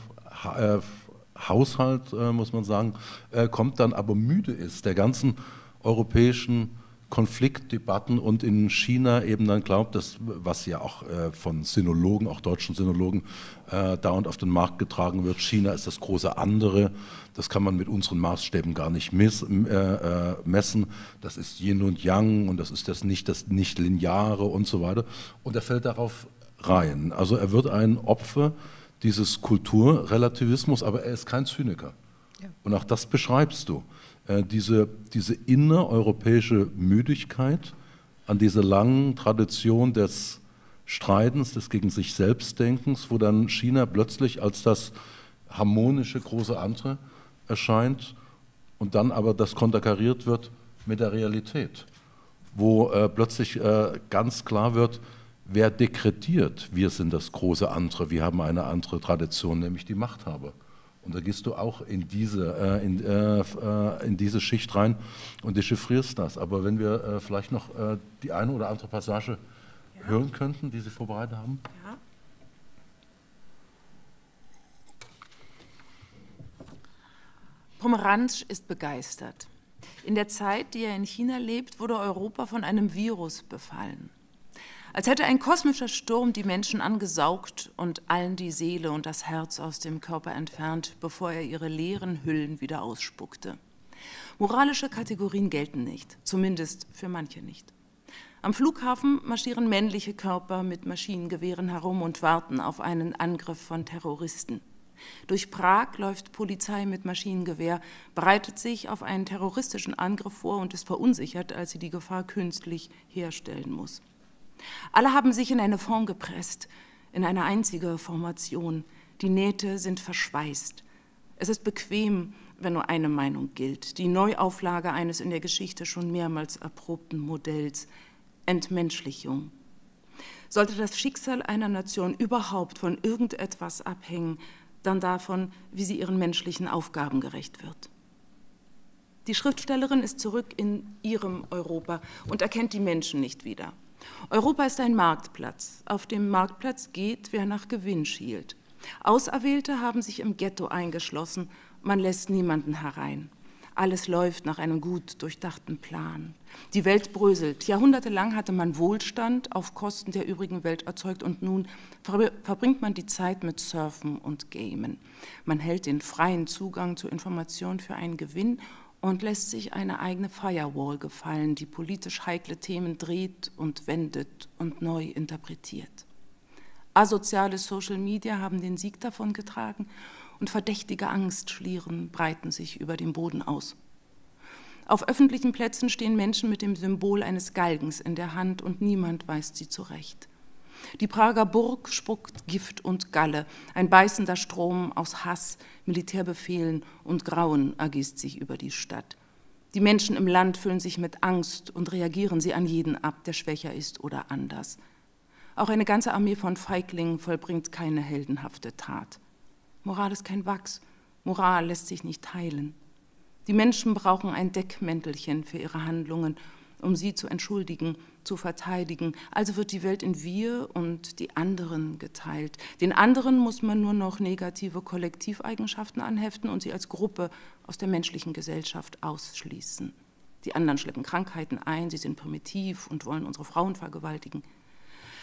Haushalt, muss man sagen, kommt, dann aber müde ist der ganzen europäischen Konfliktdebatten und in China eben dann glaubt, dass, was ja auch von Sinologen, auch deutschen Sinologen, dauernd auf den Markt getragen wird, China ist das große andere, das kann man mit unseren Maßstäben gar nicht messen, das ist Yin und Yang und das ist das Nicht-Lineare und so weiter. Und er fällt darauf rein. Also er wird ein Opfer dieses Kulturrelativismus, aber er ist kein Zyniker. Ja. Und auch das beschreibst du. Diese innereuropäische Müdigkeit an dieser langen Tradition des Streitens, des gegen sich selbst Denkens, wo dann China plötzlich als das harmonische große andere erscheint und dann aber das konterkariert wird mit der Realität, wo plötzlich ganz klar wird, wer dekretiert, wir sind das große andere, wir haben eine andere Tradition, nämlich die Machthaber. Und da gehst du auch in diese Schicht rein und dechiffrierst das. Aber wenn wir vielleicht noch die eine oder andere Passage hören könnten, die Sie vorbereitet haben. Ja. Pomeranz ist begeistert. In der Zeit, die er in China lebt, wurde Europa von einem Virus befallen. Als hätte ein kosmischer Sturm die Menschen angesaugt und allen die Seele und das Herz aus dem Körper entfernt, bevor er ihre leeren Hüllen wieder ausspuckte. Moralische Kategorien gelten nicht, zumindest für manche nicht. Am Flughafen marschieren männliche Körper mit Maschinengewehren herum und warten auf einen Angriff von Terroristen. Durch Prag läuft Polizei mit Maschinengewehr, bereitet sich auf einen terroristischen Angriff vor und ist verunsichert, als sie die Gefahr künstlich herstellen muss. Alle haben sich in eine Form gepresst, in eine einzige Formation. Die Nähte sind verschweißt. Es ist bequem, wenn nur eine Meinung gilt. Die Neuauflage eines in der Geschichte schon mehrmals erprobten Modells. Entmenschlichung. Sollte das Schicksal einer Nation überhaupt von irgendetwas abhängen, dann davon, wie sie ihren menschlichen Aufgaben gerecht wird. Die Schriftstellerin ist zurück in ihrem Europa und erkennt die Menschen nicht wieder. Europa ist ein Marktplatz. Auf dem Marktplatz geht, wer nach Gewinn schielt. Auserwählte haben sich im Ghetto eingeschlossen. Man lässt niemanden herein. Alles läuft nach einem gut durchdachten Plan. Die Welt bröselt. Jahrhundertelang hatte man Wohlstand auf Kosten der übrigen Welt erzeugt und nun verbringt man die Zeit mit Surfen und Gamen. Man hält den freien Zugang zu Informationen für einen Gewinn und lässt sich eine eigene Firewall gefallen, die politisch heikle Themen dreht und wendet und neu interpretiert. Asoziale Social Media haben den Sieg davongetragen und verdächtige Angstschlieren breiten sich über dem Boden aus. Auf öffentlichen Plätzen stehen Menschen mit dem Symbol eines Galgens in der Hand und niemand weist sie zurecht. Die Prager Burg spuckt Gift und Galle, ein beißender Strom aus Hass, Militärbefehlen und Grauen ergießt sich über die Stadt. Die Menschen im Land füllen sich mit Angst und reagieren sie an jeden ab, der schwächer ist oder anders. Auch eine ganze Armee von Feiglingen vollbringt keine heldenhafte Tat. Moral ist kein Wachs, Moral lässt sich nicht heilen. Die Menschen brauchen ein Deckmäntelchen für ihre Handlungen, um sie zu entschuldigen, zu verteidigen. Also wird die Welt in wir und die anderen geteilt. Den anderen muss man nur noch negative Kollektiveigenschaften anheften und sie als Gruppe aus der menschlichen Gesellschaft ausschließen. Die anderen schleppen Krankheiten ein, sie sind primitiv und wollen unsere Frauen vergewaltigen.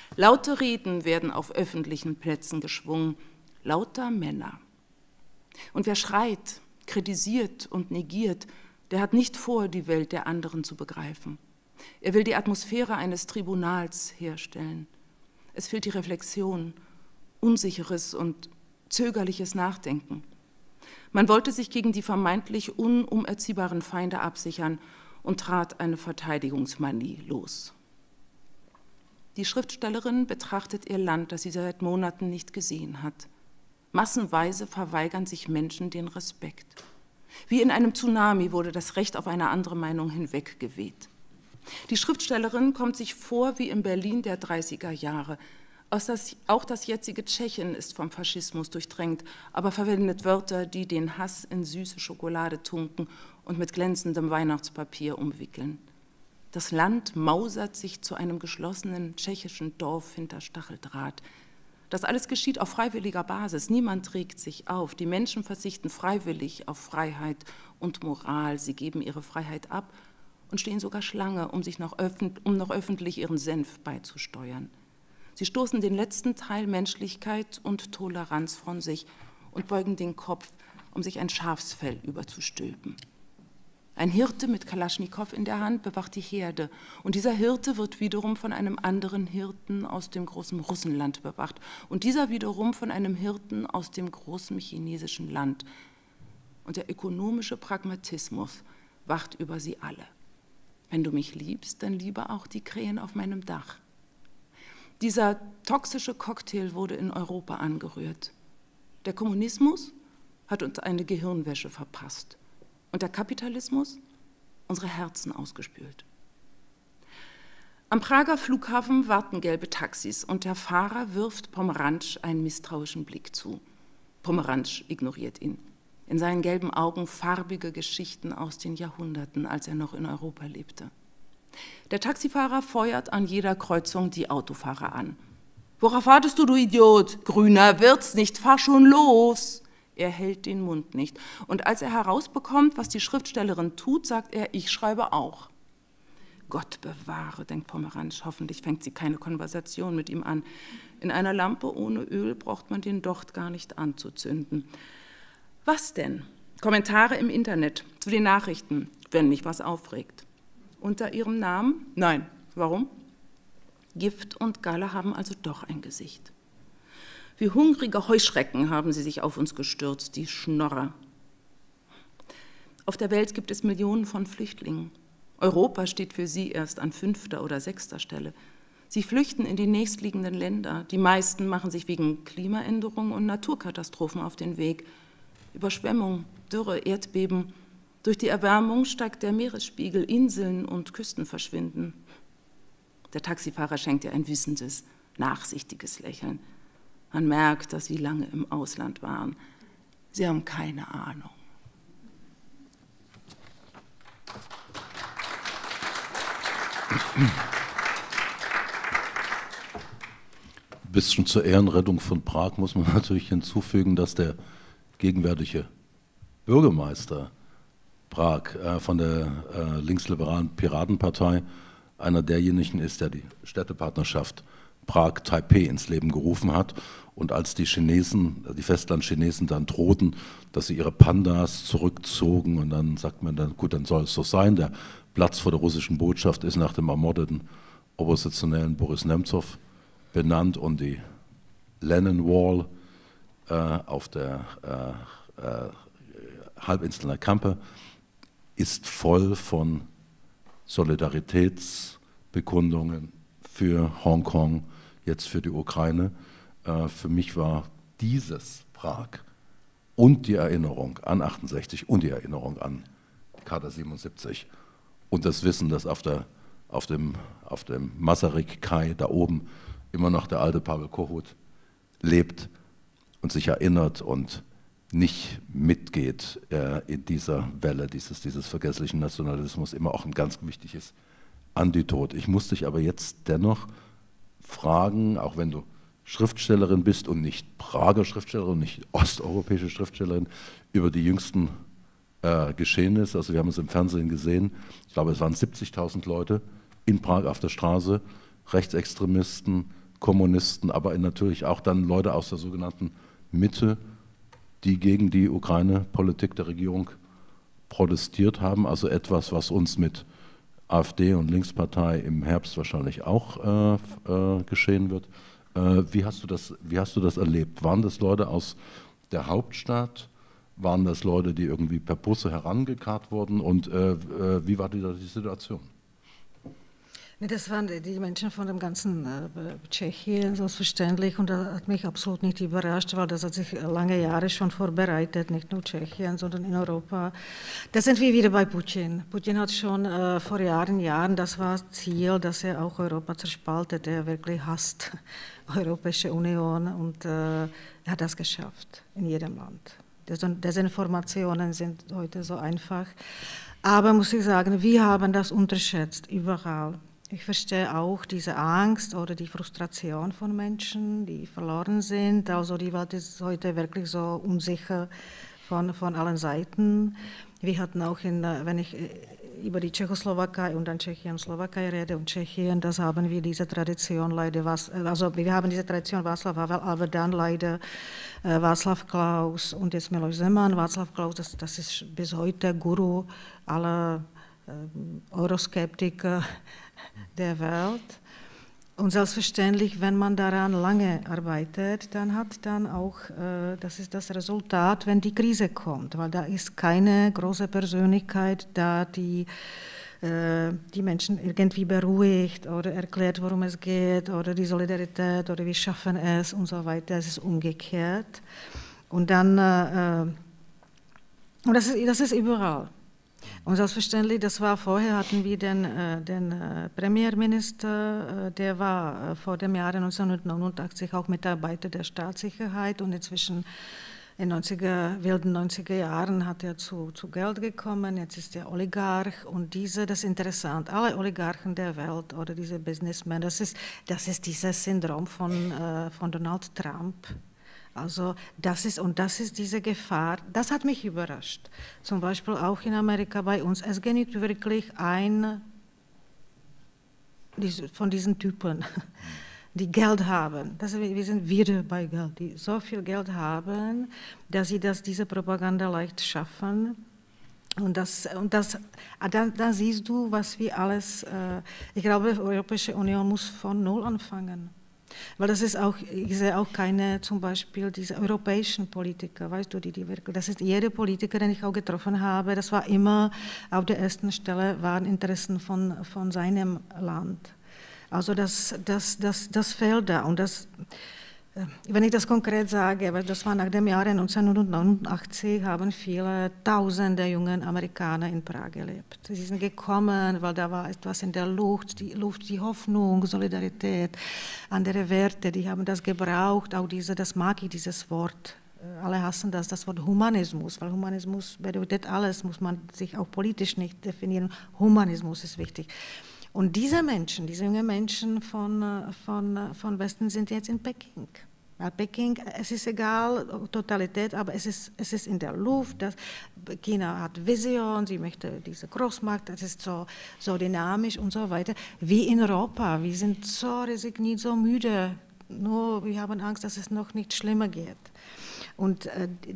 Laute Reden werden auf öffentlichen Plätzen geschwungen, lauter Männer. Und wer schreit, kritisiert und negiert, der hat nicht vor, die Welt der anderen zu begreifen. Er will die Atmosphäre eines Tribunals herstellen. Es fehlt die Reflexion, unsicheres und zögerliches Nachdenken. Man wollte sich gegen die vermeintlich unumerziehbaren Feinde absichern und trat eine Verteidigungsmanie los. Die Schriftstellerin betrachtet ihr Land, das sie seit Monaten nicht gesehen hat. Massenweise verweigern sich Menschen den Respekt. Wie in einem Tsunami wurde das Recht auf eine andere Meinung hinweggeweht. Die Schriftstellerin kommt sich vor wie im Berlin der 30er Jahre. Auch das jetzige Tschechien ist vom Faschismus durchdrängt, aber verwendet Wörter, die den Hass in süße Schokolade tunken und mit glänzendem Weihnachtspapier umwickeln. Das Land mausert sich zu einem geschlossenen tschechischen Dorf hinter Stacheldraht. Das alles geschieht auf freiwilliger Basis. Niemand regt sich auf. Die Menschen verzichten freiwillig auf Freiheit und Moral. Sie geben ihre Freiheit ab und stehen sogar Schlange, um noch öffentlich ihren Senf beizusteuern. Sie stoßen den letzten Teil Menschlichkeit und Toleranz von sich und beugen den Kopf, um sich ein Schafsfell überzustülpen. Ein Hirte mit Kalaschnikow in der Hand bewacht die Herde und dieser Hirte wird wiederum von einem anderen Hirten aus dem großen Russenland bewacht und dieser wiederum von einem Hirten aus dem großen chinesischen Land. Und der ökonomische Pragmatismus wacht über sie alle. Wenn du mich liebst, dann liebe auch die Krähen auf meinem Dach. Dieser toxische Cocktail wurde in Europa angerührt. Der Kommunismus hat uns eine Gehirnwäsche verpasst und der Kapitalismus unsere Herzen ausgespült. Am Prager Flughafen warten gelbe Taxis und der Fahrer wirft Pomeranz einen misstrauischen Blick zu. Pomeranz ignoriert ihn. In seinen gelben Augen farbige Geschichten aus den Jahrhunderten, als er noch in Europa lebte. Der Taxifahrer feuert an jeder Kreuzung die Autofahrer an. »Worauf wartest du, du Idiot? Grüner wird's nicht, fahr schon los!« Er hält den Mund nicht. Und als er herausbekommt, was die Schriftstellerin tut, sagt er, ich schreibe auch. Gott bewahre, denkt Pomeranz, hoffentlich fängt sie keine Konversation mit ihm an. In einer Lampe ohne Öl braucht man den Docht gar nicht anzuzünden. Was denn? Kommentare im Internet zu den Nachrichten, wenn mich was aufregt. Unter ihrem Namen? Nein. Warum? Gift und Galle haben also doch ein Gesicht. Wie hungrige Heuschrecken haben sie sich auf uns gestürzt, die Schnorrer. Auf der Welt gibt es Millionen von Flüchtlingen. Europa steht für sie erst an 5. oder 6. Stelle. Sie flüchten in die nächstliegenden Länder. Die meisten machen sich wegen Klimaänderungen und Naturkatastrophen auf den Weg. Überschwemmung, Dürre, Erdbeben. Durch die Erwärmung steigt der Meeresspiegel, Inseln und Küsten verschwinden. Der Taxifahrer schenkt ihr ein wissendes, nachsichtiges Lächeln. Man merkt, dass sie lange im Ausland waren. Sie haben keine Ahnung. Ein bisschen zur Ehrenrettung von Prag muss man natürlich hinzufügen, dass der gegenwärtige Bürgermeister Prag von der linksliberalen Piratenpartei einer derjenigen ist, der die Städtepartnerschaft Prag-Taipeh ins Leben gerufen hat. Und als die Chinesen, die Festlandchinesen dann drohten, dass sie ihre Pandas zurückzogen und dann sagt man dann, gut, dann soll es so sein. Der Platz vor der russischen Botschaft ist nach dem ermordeten Oppositionellen Boris Nemzow benannt und die Lenin Wall auf der Halbinsel Nakampe ist voll von Solidaritätsbekundungen für Hongkong, jetzt für die Ukraine. Für mich war dieses Prag und die Erinnerung an 68 und die Erinnerung an die Charta 77 und das Wissen, dass auf dem Masaryk-Kai da oben immer noch der alte Pavel Kohout lebt und sich erinnert und nicht mitgeht in dieser Welle dieses vergesslichen Nationalismus, immer auch ein ganz wichtiges Antidot. Ich muss dich aber jetzt dennoch fragen, auch wenn du Schriftstellerin bist und nicht Prager Schriftstellerin, nicht osteuropäische Schriftstellerin, über die jüngsten Geschehnisse. Also wir haben es im Fernsehen gesehen, ich glaube es waren 70.000 Leute in Prag auf der Straße, Rechtsextremisten, Kommunisten, aber natürlich auch dann Leute aus der sogenannten Mitte, die gegen die Ukraine-Politik der Regierung protestiert haben, also etwas, was uns mit AfD und Linkspartei im Herbst wahrscheinlich auch geschehen wird. Wie hast du das erlebt? Waren das Leute aus der Hauptstadt? Waren das Leute, die irgendwie per Busse herangekarrt wurden? Und wie war die Situation? Das waren die Menschen von dem ganzen Tschechien, selbstverständlich, und das hat mich absolut nicht überrascht, weil das hat sich lange Jahre schon vorbereitet, nicht nur Tschechien, sondern in Europa. Da sind wir wieder bei Putin. Putin hat schon vor Jahren, das war das Ziel, dass er auch Europa zerspaltet, er wirklich hasst die Europäische Union, und er hat das geschafft in jedem Land. Desinformationen sind heute so einfach, aber muss ich sagen, wir haben das unterschätzt, überall. Ich verstehe auch diese Angst oder die Frustration von Menschen, die verloren sind. Also die Welt ist heute wirklich so unsicher von allen Seiten. Wir hatten auch, wenn ich über die Tschechoslowakei und dann Tschechien und Slowakei rede und Tschechien, das haben wir diese Tradition leider, also wir haben diese Tradition Václav Havel, aber dann leider Václav Klaus und jetzt Miloš Zeman. Václav Klaus, das ist bis heute Guru aller Euroskeptiker der Welt. Und selbstverständlich, wenn man daran lange arbeitet, dann hat dann auch, das ist das Resultat, wenn die Krise kommt, weil da ist keine große Persönlichkeit da, die Menschen irgendwie beruhigt oder erklärt, worum es geht, oder die Solidarität oder wir schaffen es und so weiter. Es ist umgekehrt. Und dann, und das ist überall. Und selbstverständlich, das war vorher, hatten wir den Premierminister, der war vor dem Jahre 1989 auch Mitarbeiter der Staatssicherheit, und inzwischen in wilden 90er Jahren hat er zu Geld gekommen, jetzt ist er Oligarch, und das ist interessant, alle Oligarchen der Welt oder diese Businessmen, das ist dieses Syndrom von Donald Trump. Also das ist diese Gefahr, das hat mich überrascht. Zum Beispiel auch in Amerika bei uns, es genügt wirklich von diesen Typen, die Geld haben. Wir sind wieder bei Geld, die so viel Geld haben, dass sie diese Propaganda leicht schaffen. Und dann siehst du, was wir alles, ich glaube, die Europäische Union muss von Null anfangen. Weil das ist auch, ich sehe auch keine, zum Beispiel diese europäischen Politiker, weißt du, die wirklich, das ist jeder Politiker, den ich auch getroffen habe, das war immer auf der ersten Stelle, waren Interessen von seinem Land. Also das fehlt da, und wenn ich das konkret sage, weil das war nach dem Jahre 1989, haben viele Tausende jungen Amerikaner in Prag gelebt. Sie sind gekommen, weil da war etwas in der Luft, die Hoffnung, Solidarität, andere Werte, die haben das gebraucht, auch das mag ich, dieses Wort. Alle hassen das Wort Humanismus, weil Humanismus bedeutet alles, muss man sich auch politisch nicht definieren. Humanismus ist wichtig. Und diese jungen Menschen von Westen sind jetzt in Peking. Weil Peking, es ist egal, Totalität, aber es ist in der Luft. China hat Vision, sie möchte diese Großmacht, es ist so dynamisch und so weiter. Wie in Europa, wir sind so resigniert, so müde, nur wir haben Angst, dass es noch nicht schlimmer geht. Und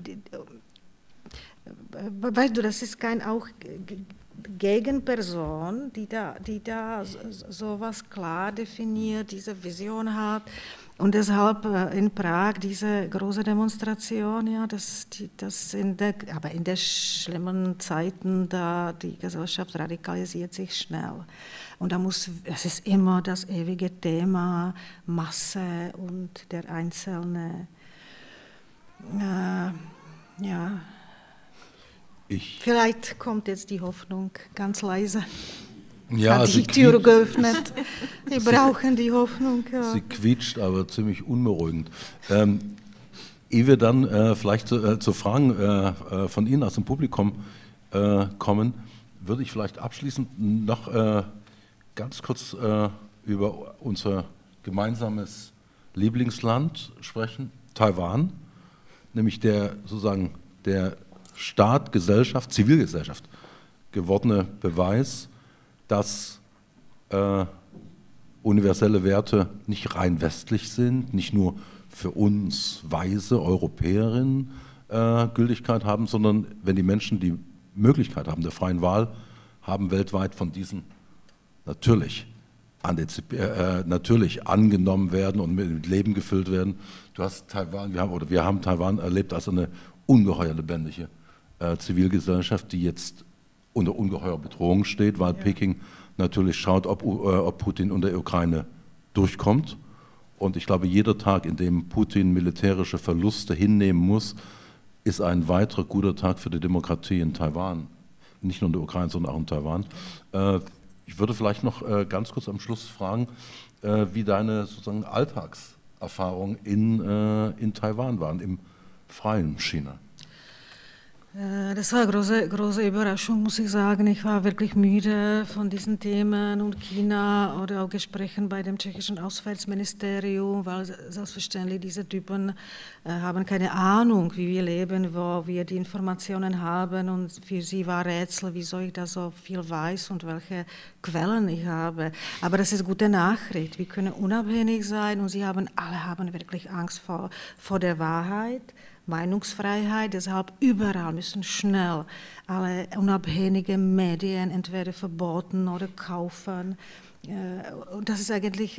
weißt du, das ist auch Gegenperson, die da sowas klar definiert, diese Vision hat. Und deshalb in Prag diese große Demonstration, ja, aber in den schlimmen Zeiten, da die Gesellschaft radikalisiert sich schnell. Und es ist immer das ewige Thema Masse und der Einzelne. Ja. Vielleicht kommt jetzt die Hoffnung ganz leise. Ja, hat die Tür geöffnet. Wir brauchen die Hoffnung. Ja. Sie quietscht, aber ziemlich unberuhigend. Ehe wir dann vielleicht zu Fragen von Ihnen aus dem Publikum kommen, würde ich vielleicht abschließend noch ganz kurz über unser gemeinsames Lieblingsland sprechen, Taiwan, nämlich der Staat, Gesellschaft, Zivilgesellschaft gewordene Beweis, dass universelle Werte nicht rein westlich sind, nicht nur für uns weiße Europäerinnen Gültigkeit haben, sondern wenn die Menschen die Möglichkeit haben, der freien Wahl, haben weltweit von diesen natürlich angenommen werden und mit Leben gefüllt werden. Du hast Taiwan, wir haben Taiwan erlebt als eine ungeheuer lebendige Zivilgesellschaft, die jetzt unter ungeheurer Bedrohung steht, weil Peking natürlich schaut, ob Putin und der Ukraine durchkommt. Und ich glaube, jeder Tag, in dem Putin militärische Verluste hinnehmen muss, ist ein weiterer guter Tag für die Demokratie in Taiwan. Nicht nur in der Ukraine, sondern auch in Taiwan. Ich würde vielleicht noch ganz kurz am Schluss fragen, wie deine sozusagen Alltagserfahrungen in Taiwan waren, im freien China. Das war eine große Überraschung, muss ich sagen. Ich war wirklich müde von diesen Themen und China oder auch Gesprächen bei dem tschechischen Auswärtsministerium, weil selbstverständlich diese Typen haben keine Ahnung, wie wir leben, wo wir die Informationen haben, und für sie war Rätsel, wieso ich da so viel weiß und welche Quellen ich habe. Aber das ist gute Nachricht. Wir können unabhängig sein, und alle haben wirklich Angst vor der Wahrheit. Meinungsfreiheit, deshalb überall müssen schnell alle unabhängigen Medien entweder verboten oder kaufen. Und das ist eigentlich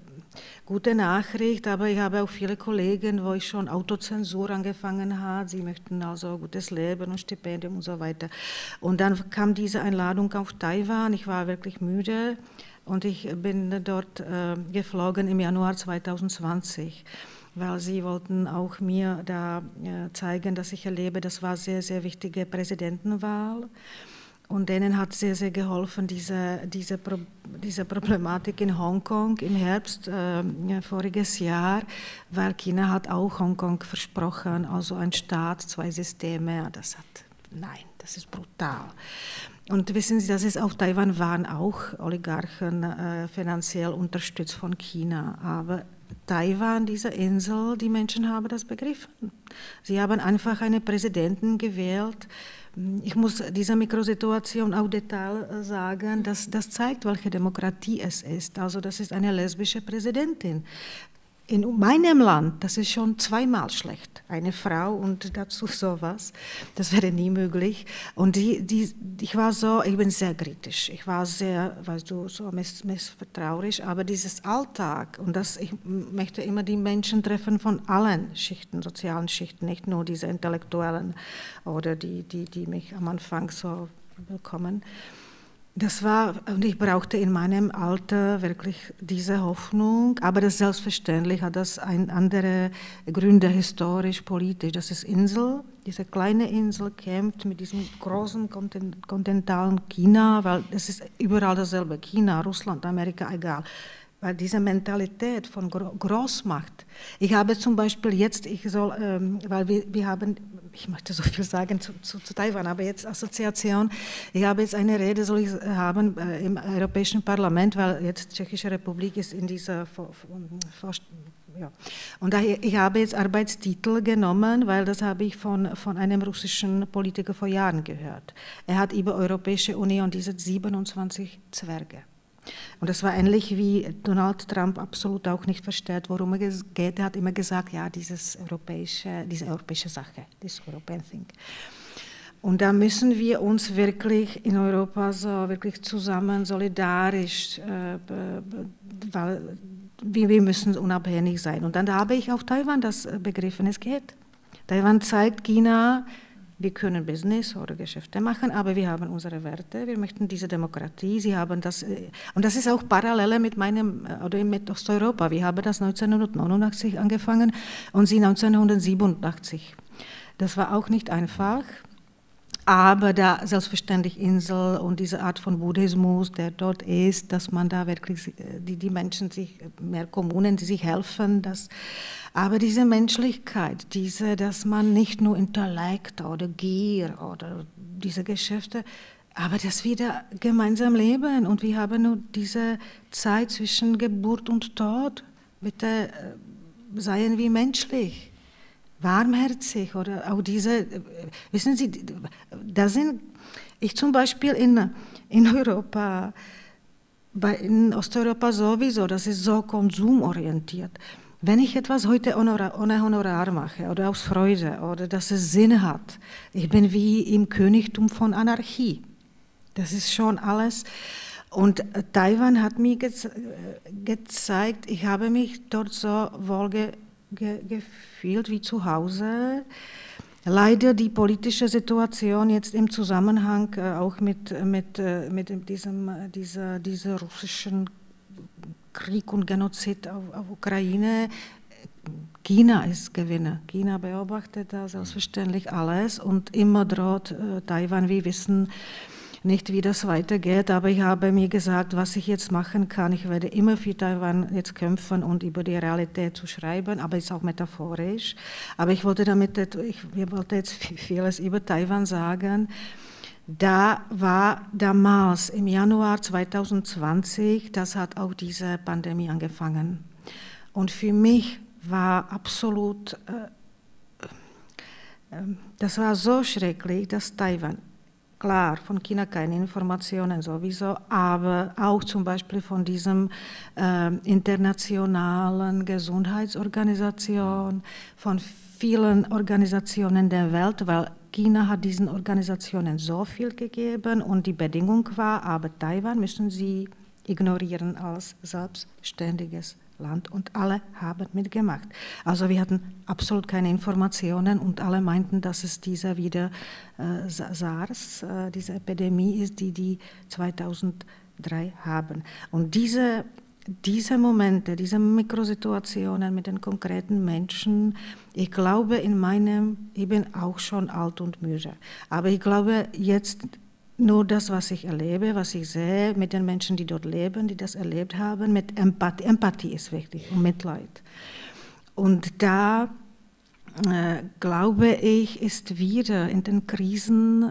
gute Nachricht, aber ich habe auch viele Kollegen, wo ich schon Autozensur angefangen habe. Sie möchten also gutes Leben und Stipendium und so weiter. Und dann kam diese Einladung auf Taiwan. Ich war wirklich müde und ich bin dort geflogen im Januar 2020. Weil sie wollten auch mir da zeigen, dass ich erlebe, das war sehr, sehr wichtige Präsidentenwahl. Und denen hat sehr, sehr geholfen, diese Problematik in Hongkong im Herbst voriges Jahr, weil China hat auch Hongkong versprochen, also ein Staat, 2 Systeme. Nein, das ist brutal. Und wissen Sie, das ist auch Taiwan, waren auch Oligarchen finanziell unterstützt von China, aber Taiwan, diese Insel, die Menschen haben das begriffen. Sie haben einfach einen Präsidenten gewählt. Ich muss diese Mikrosituation auch Detail sagen, das zeigt, welche Demokratie es ist. Also das ist eine lesbische Präsidentin. In meinem Land, das ist schon 2-mal schlecht. Eine Frau und dazu sowas, das wäre nie möglich. Und ich bin sehr kritisch. Ich war sehr, weißt du, so misstrauisch. Aber dieses Alltag, und ich möchte immer die Menschen treffen von allen Schichten, sozialen Schichten, nicht nur diese Intellektuellen oder die mich am Anfang so willkommen. Und ich brauchte in meinem Alter wirklich diese Hoffnung, aber das selbstverständlich hat das andere Gründe, historisch, politisch. Das ist Insel, diese kleine Insel kämpft mit diesem großen kontinentalen China, weil es ist überall dasselbe, China, Russland, Amerika, egal. Weil diese Mentalität von Großmacht, ich habe zum Beispiel jetzt, weil wir haben, ich möchte so viel sagen zu Taiwan, aber jetzt Assoziation, ich habe jetzt eine Rede, soll ich haben im Europäischen Parlament, weil jetzt Tschechische Republik ist in dieser, ja. Und ich habe jetzt Arbeitstitel genommen, weil das habe ich von einem russischen Politiker vor Jahren gehört. Er hat über Europäische Union diese 27 Zwerge. Und das war ähnlich wie Donald Trump absolut auch nicht versteht, worum es geht. Er hat immer gesagt, ja, diese europäische Sache, this European thing. Und da müssen wir uns wirklich in Europa so wirklich zusammen solidarisch, weil wir müssen unabhängig sein. Und dann habe ich auf Taiwan das begriffen, es geht. Taiwan zeigt China, wir können Business oder Geschäfte machen, aber wir haben unsere Werte, wir möchten diese Demokratie, sie haben das, und das ist auch Parallele mit mit Osteuropa. Wir haben das 1989 angefangen und sie 1987. Das war auch nicht einfach, aber da selbstverständlich Insel und diese Art von Buddhismus, der dort ist, dass man da wirklich, die Menschen mehr Kommunen, die sich helfen, aber diese Menschlichkeit, dass man nicht nur Intellekt oder Gier oder diese Geschäfte, aber dass wir da gemeinsam leben und wir haben nur diese Zeit zwischen Geburt und Tod. Bitte seien wir menschlich, warmherzig oder auch wissen Sie, ich zum Beispiel in Europa in Osteuropa sowieso, das ist so konsumorientiert. Wenn ich etwas heute ohne Honorar mache oder aus Freude oder dass es Sinn hat, ich bin wie im Königtum von Anarchie. Das ist schon alles. Und Taiwan hat mir gezeigt, ich habe mich dort so wohl gefühlt wie zu Hause. Leider die politische Situation jetzt im Zusammenhang auch mit diesem russischen Krieg und Genozid auf Ukraine. China ist Gewinner. China beobachtet da selbstverständlich alles und immer droht Taiwan, wir wissen nicht, wie das weitergeht, aber ich habe mir gesagt, was ich jetzt machen kann. Ich werde immer für Taiwan jetzt kämpfen und über die Realität zu schreiben, aber ist auch metaphorisch. Aber ich wollte jetzt vieles über Taiwan sagen. Da war damals im Januar 2020, das hat auch diese Pandemie angefangen. Und für mich war absolut, das war so schrecklich, dass Taiwan, klar, von China keine Informationen sowieso, aber auch zum Beispiel von diesem internationalen Gesundheitsorganisation, von vielen Organisationen der Welt, weil China hat diesen Organisationen so viel gegeben und die Bedingung war, aber Taiwan müssen sie ignorieren als selbstständiges Land und alle haben mitgemacht. Also wir hatten absolut keine Informationen und alle meinten, dass es diese SARS, diese Epidemie ist, die 2003 haben. Und diese Momente, diese Mikrosituationen mit den konkreten Menschen, ich glaube ich bin auch schon alt und müde, aber ich glaube jetzt nur das, was ich erlebe, was ich sehe mit den Menschen, die dort leben, die das erlebt haben, mit Empathie. Empathie ist wichtig und Mitleid. Und da glaube ich, ist wieder in den Krisen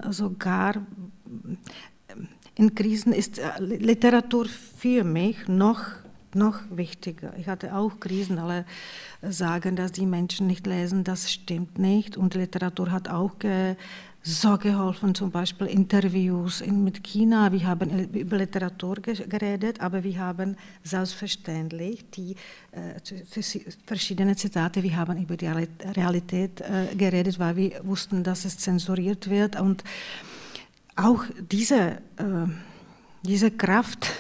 in Krisen ist Literatur für mich noch wichtiger. Ich hatte auch Krisen, alle sagen, dass die Menschen nicht lesen, das stimmt nicht. Und Literatur hat auch so geholfen, zum Beispiel Interviews mit China. Wir haben über Literatur geredet, aber wir haben selbstverständlich die verschiedenen Zitate, wir haben über die Realität geredet, weil wir wussten, dass es zensuriert wird. Und auch diese Kraft,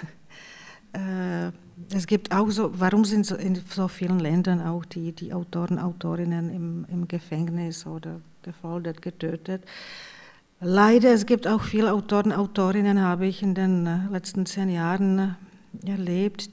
es gibt auch so, warum sind in so vielen Ländern auch die Autoren, Autorinnen im Gefängnis oder gefoltert, getötet? Leider, es gibt auch viele Autoren, Autorinnen, habe ich in den letzten 10 Jahren erlebt,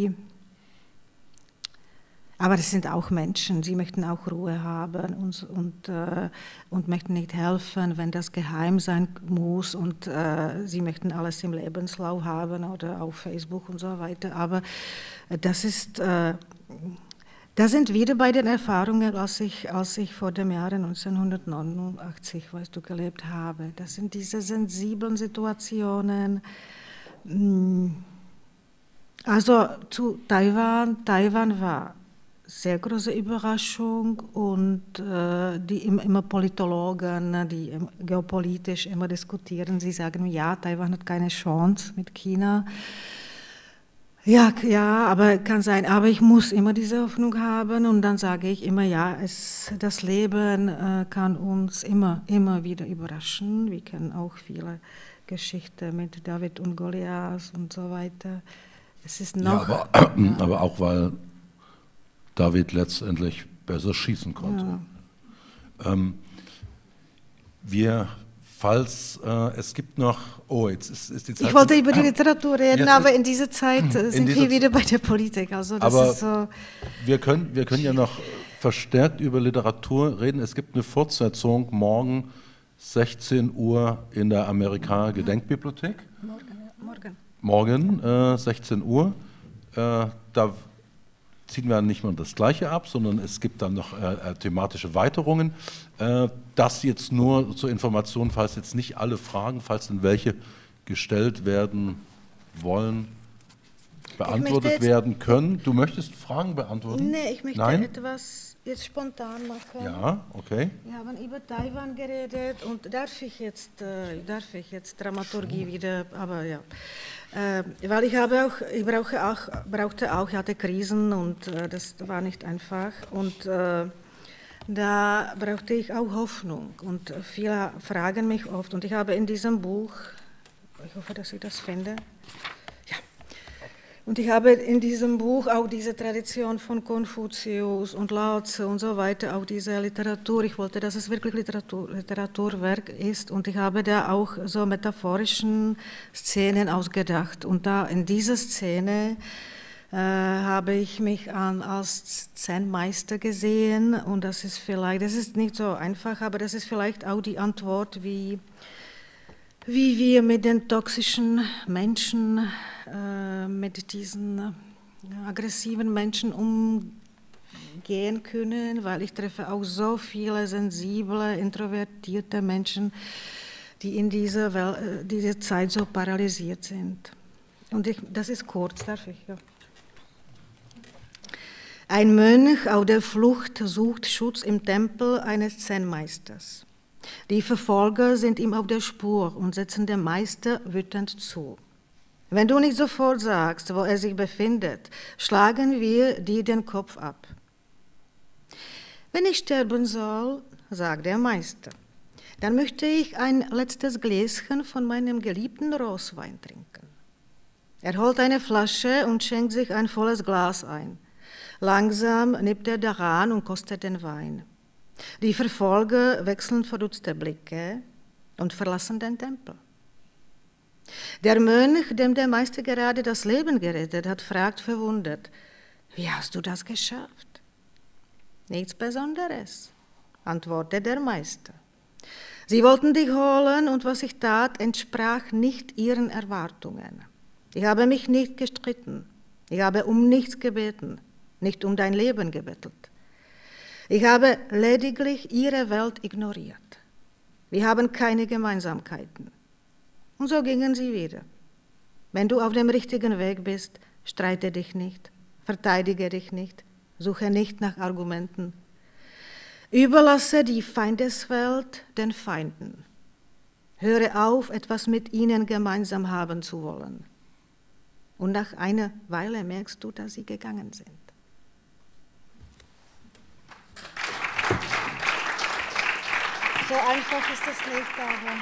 aber es sind auch Menschen, sie möchten auch Ruhe haben und möchten nicht helfen, wenn das geheim sein muss und sie möchten alles im Lebenslauf haben oder auf Facebook und so weiter. Aber da sind wieder bei den Erfahrungen, als ich vor dem Jahre 1989, weißt du, gelebt habe. Das sind diese sensiblen Situationen. Also zu Taiwan war sehr große Überraschung und die immer Politologen, die geopolitisch immer diskutieren, sie sagen, ja, Taiwan hat keine Chance mit China. Ja, aber kann sein, aber ich muss immer diese Hoffnung haben und dann sage ich immer, ja, das Leben kann uns immer wieder überraschen. Wir kennen auch viele Geschichten mit David und Goliath und so weiter. Es ist noch... Ja, aber auch, weil David letztendlich besser schießen konnte. Ja. Es gibt noch, jetzt ist die Zeit... Ich wollte über die Literatur reden, ja, aber in dieser Zeit sind wir wieder bei der Politik. Also das ist so. Wir können ja noch verstärkt über Literatur reden. Es gibt eine Fortsetzung morgen 16 Uhr in der Amerika-Gedenkbibliothek. Morgen 16 Uhr. Da ziehen wir nicht nur das Gleiche ab, sondern es gibt dann noch thematische Weiterungen. Das jetzt nur zur Information, falls jetzt nicht alle Fragen, falls denn welche gestellt werden wollen, beantwortet werden können. Du möchtest Fragen beantworten? Nee, ich möchte etwas jetzt spontan machen. Ja, okay. Wir haben über Taiwan geredet und darf ich jetzt Dramaturgie wieder, aber ja. Weil ich hatte Krisen und das war nicht einfach. Und da brauchte ich auch Hoffnung. Und viele fragen mich oft. Und ich habe in diesem Buch, ich hoffe, dass ich das finde, und ich habe in diesem Buch auch diese Tradition von Konfuzius und Lao Tzu und so weiter, auch diese Literatur, ich wollte, dass es wirklich Literaturwerk ist und ich habe da auch so metaphorischen Szenen ausgedacht und da in dieser Szene habe ich mich als Zen-Meister gesehen und das ist nicht so einfach, aber das ist vielleicht auch die Antwort, wie wir mit den toxischen Menschen, mit diesen aggressiven Menschen umgehen können, weil ich treffe auch so viele sensible, introvertierte Menschen, die in dieser Zeit so paralysiert sind. Und das ist kurz, darf ich? Ja. Ein Mönch auf der Flucht sucht Schutz im Tempel eines Zen-Meisters. Die Verfolger sind ihm auf der Spur und setzen dem Meister wütend zu. Wenn du nicht sofort sagst, wo er sich befindet, schlagen wir dir den Kopf ab. Wenn ich sterben soll, sagt der Meister, dann möchte ich ein letztes Gläschen von meinem geliebten Roswein trinken. Er holt eine Flasche und schenkt sich ein volles Glas ein. Langsam nippt er daran und kostet den Wein. Die Verfolger wechseln verdutzte Blicke und verlassen den Tempel. Der Mönch, dem der Meister gerade das Leben gerettet hat, fragt verwundert, wie hast du das geschafft? Nichts Besonderes, antwortet der Meister. Sie wollten dich holen und was ich tat, entsprach nicht ihren Erwartungen. Ich habe mich nicht gestritten, ich habe um nichts gebeten, nicht um dein Leben gebettelt. Ich habe lediglich ihre Welt ignoriert. Wir haben keine Gemeinsamkeiten. Und so gingen sie wieder. Wenn du auf dem richtigen Weg bist, streite dich nicht, verteidige dich nicht, suche nicht nach Argumenten. Überlasse die Feindeswelt den Feinden. Höre auf, etwas mit ihnen gemeinsam haben zu wollen. Und nach einer Weile merkst du, dass sie gegangen sind. So einfach ist es nicht, aber...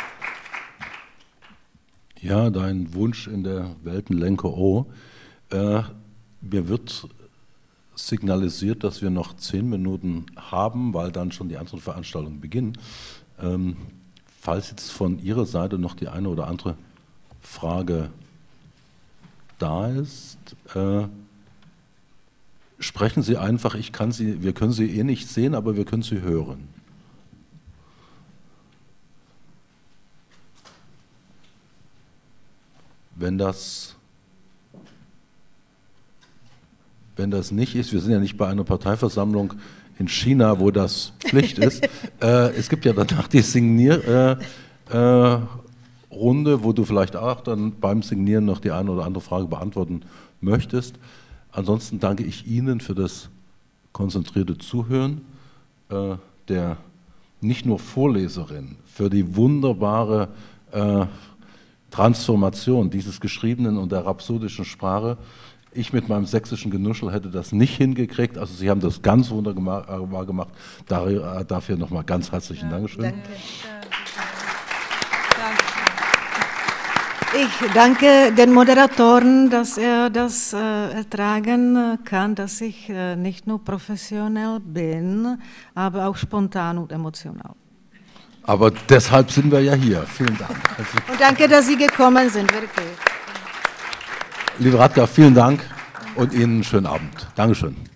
Ja, dein Wunsch in der Weltenlenker O. Mir wird signalisiert, dass wir noch 10 Minuten haben, weil dann schon die anderen Veranstaltungen beginnen. Falls jetzt von Ihrer Seite noch die eine oder andere Frage da ist, sprechen Sie einfach, wir können Sie eh nicht sehen, aber wir können Sie hören. Wenn das nicht ist, wir sind ja nicht bei einer Parteiversammlung in China, wo das Pflicht ist. Es gibt ja danach die Signierrunde, wo du vielleicht auch dann beim Signieren noch die eine oder andere Frage beantworten möchtest. Ansonsten danke ich Ihnen für das konzentrierte Zuhören, der nicht nur Vorleserin, für die wunderbare Transformation dieses geschriebenen und der rhapsodischen Sprache. Ich mit meinem sächsischen Genuschel hätte das nicht hingekriegt. Also Sie haben das ganz wunderbar gemacht. Dafür nochmal ganz herzlichen Dankeschön. Danke. Ich danke den Moderatoren, dass er das ertragen kann, dass ich nicht nur professionell bin, aber auch spontan und emotional. Aber deshalb sind wir ja hier. Vielen Dank. Und danke, dass Sie gekommen sind, wirklich. Liebe Radka, vielen Dank und Ihnen einen schönen Abend. Dankeschön.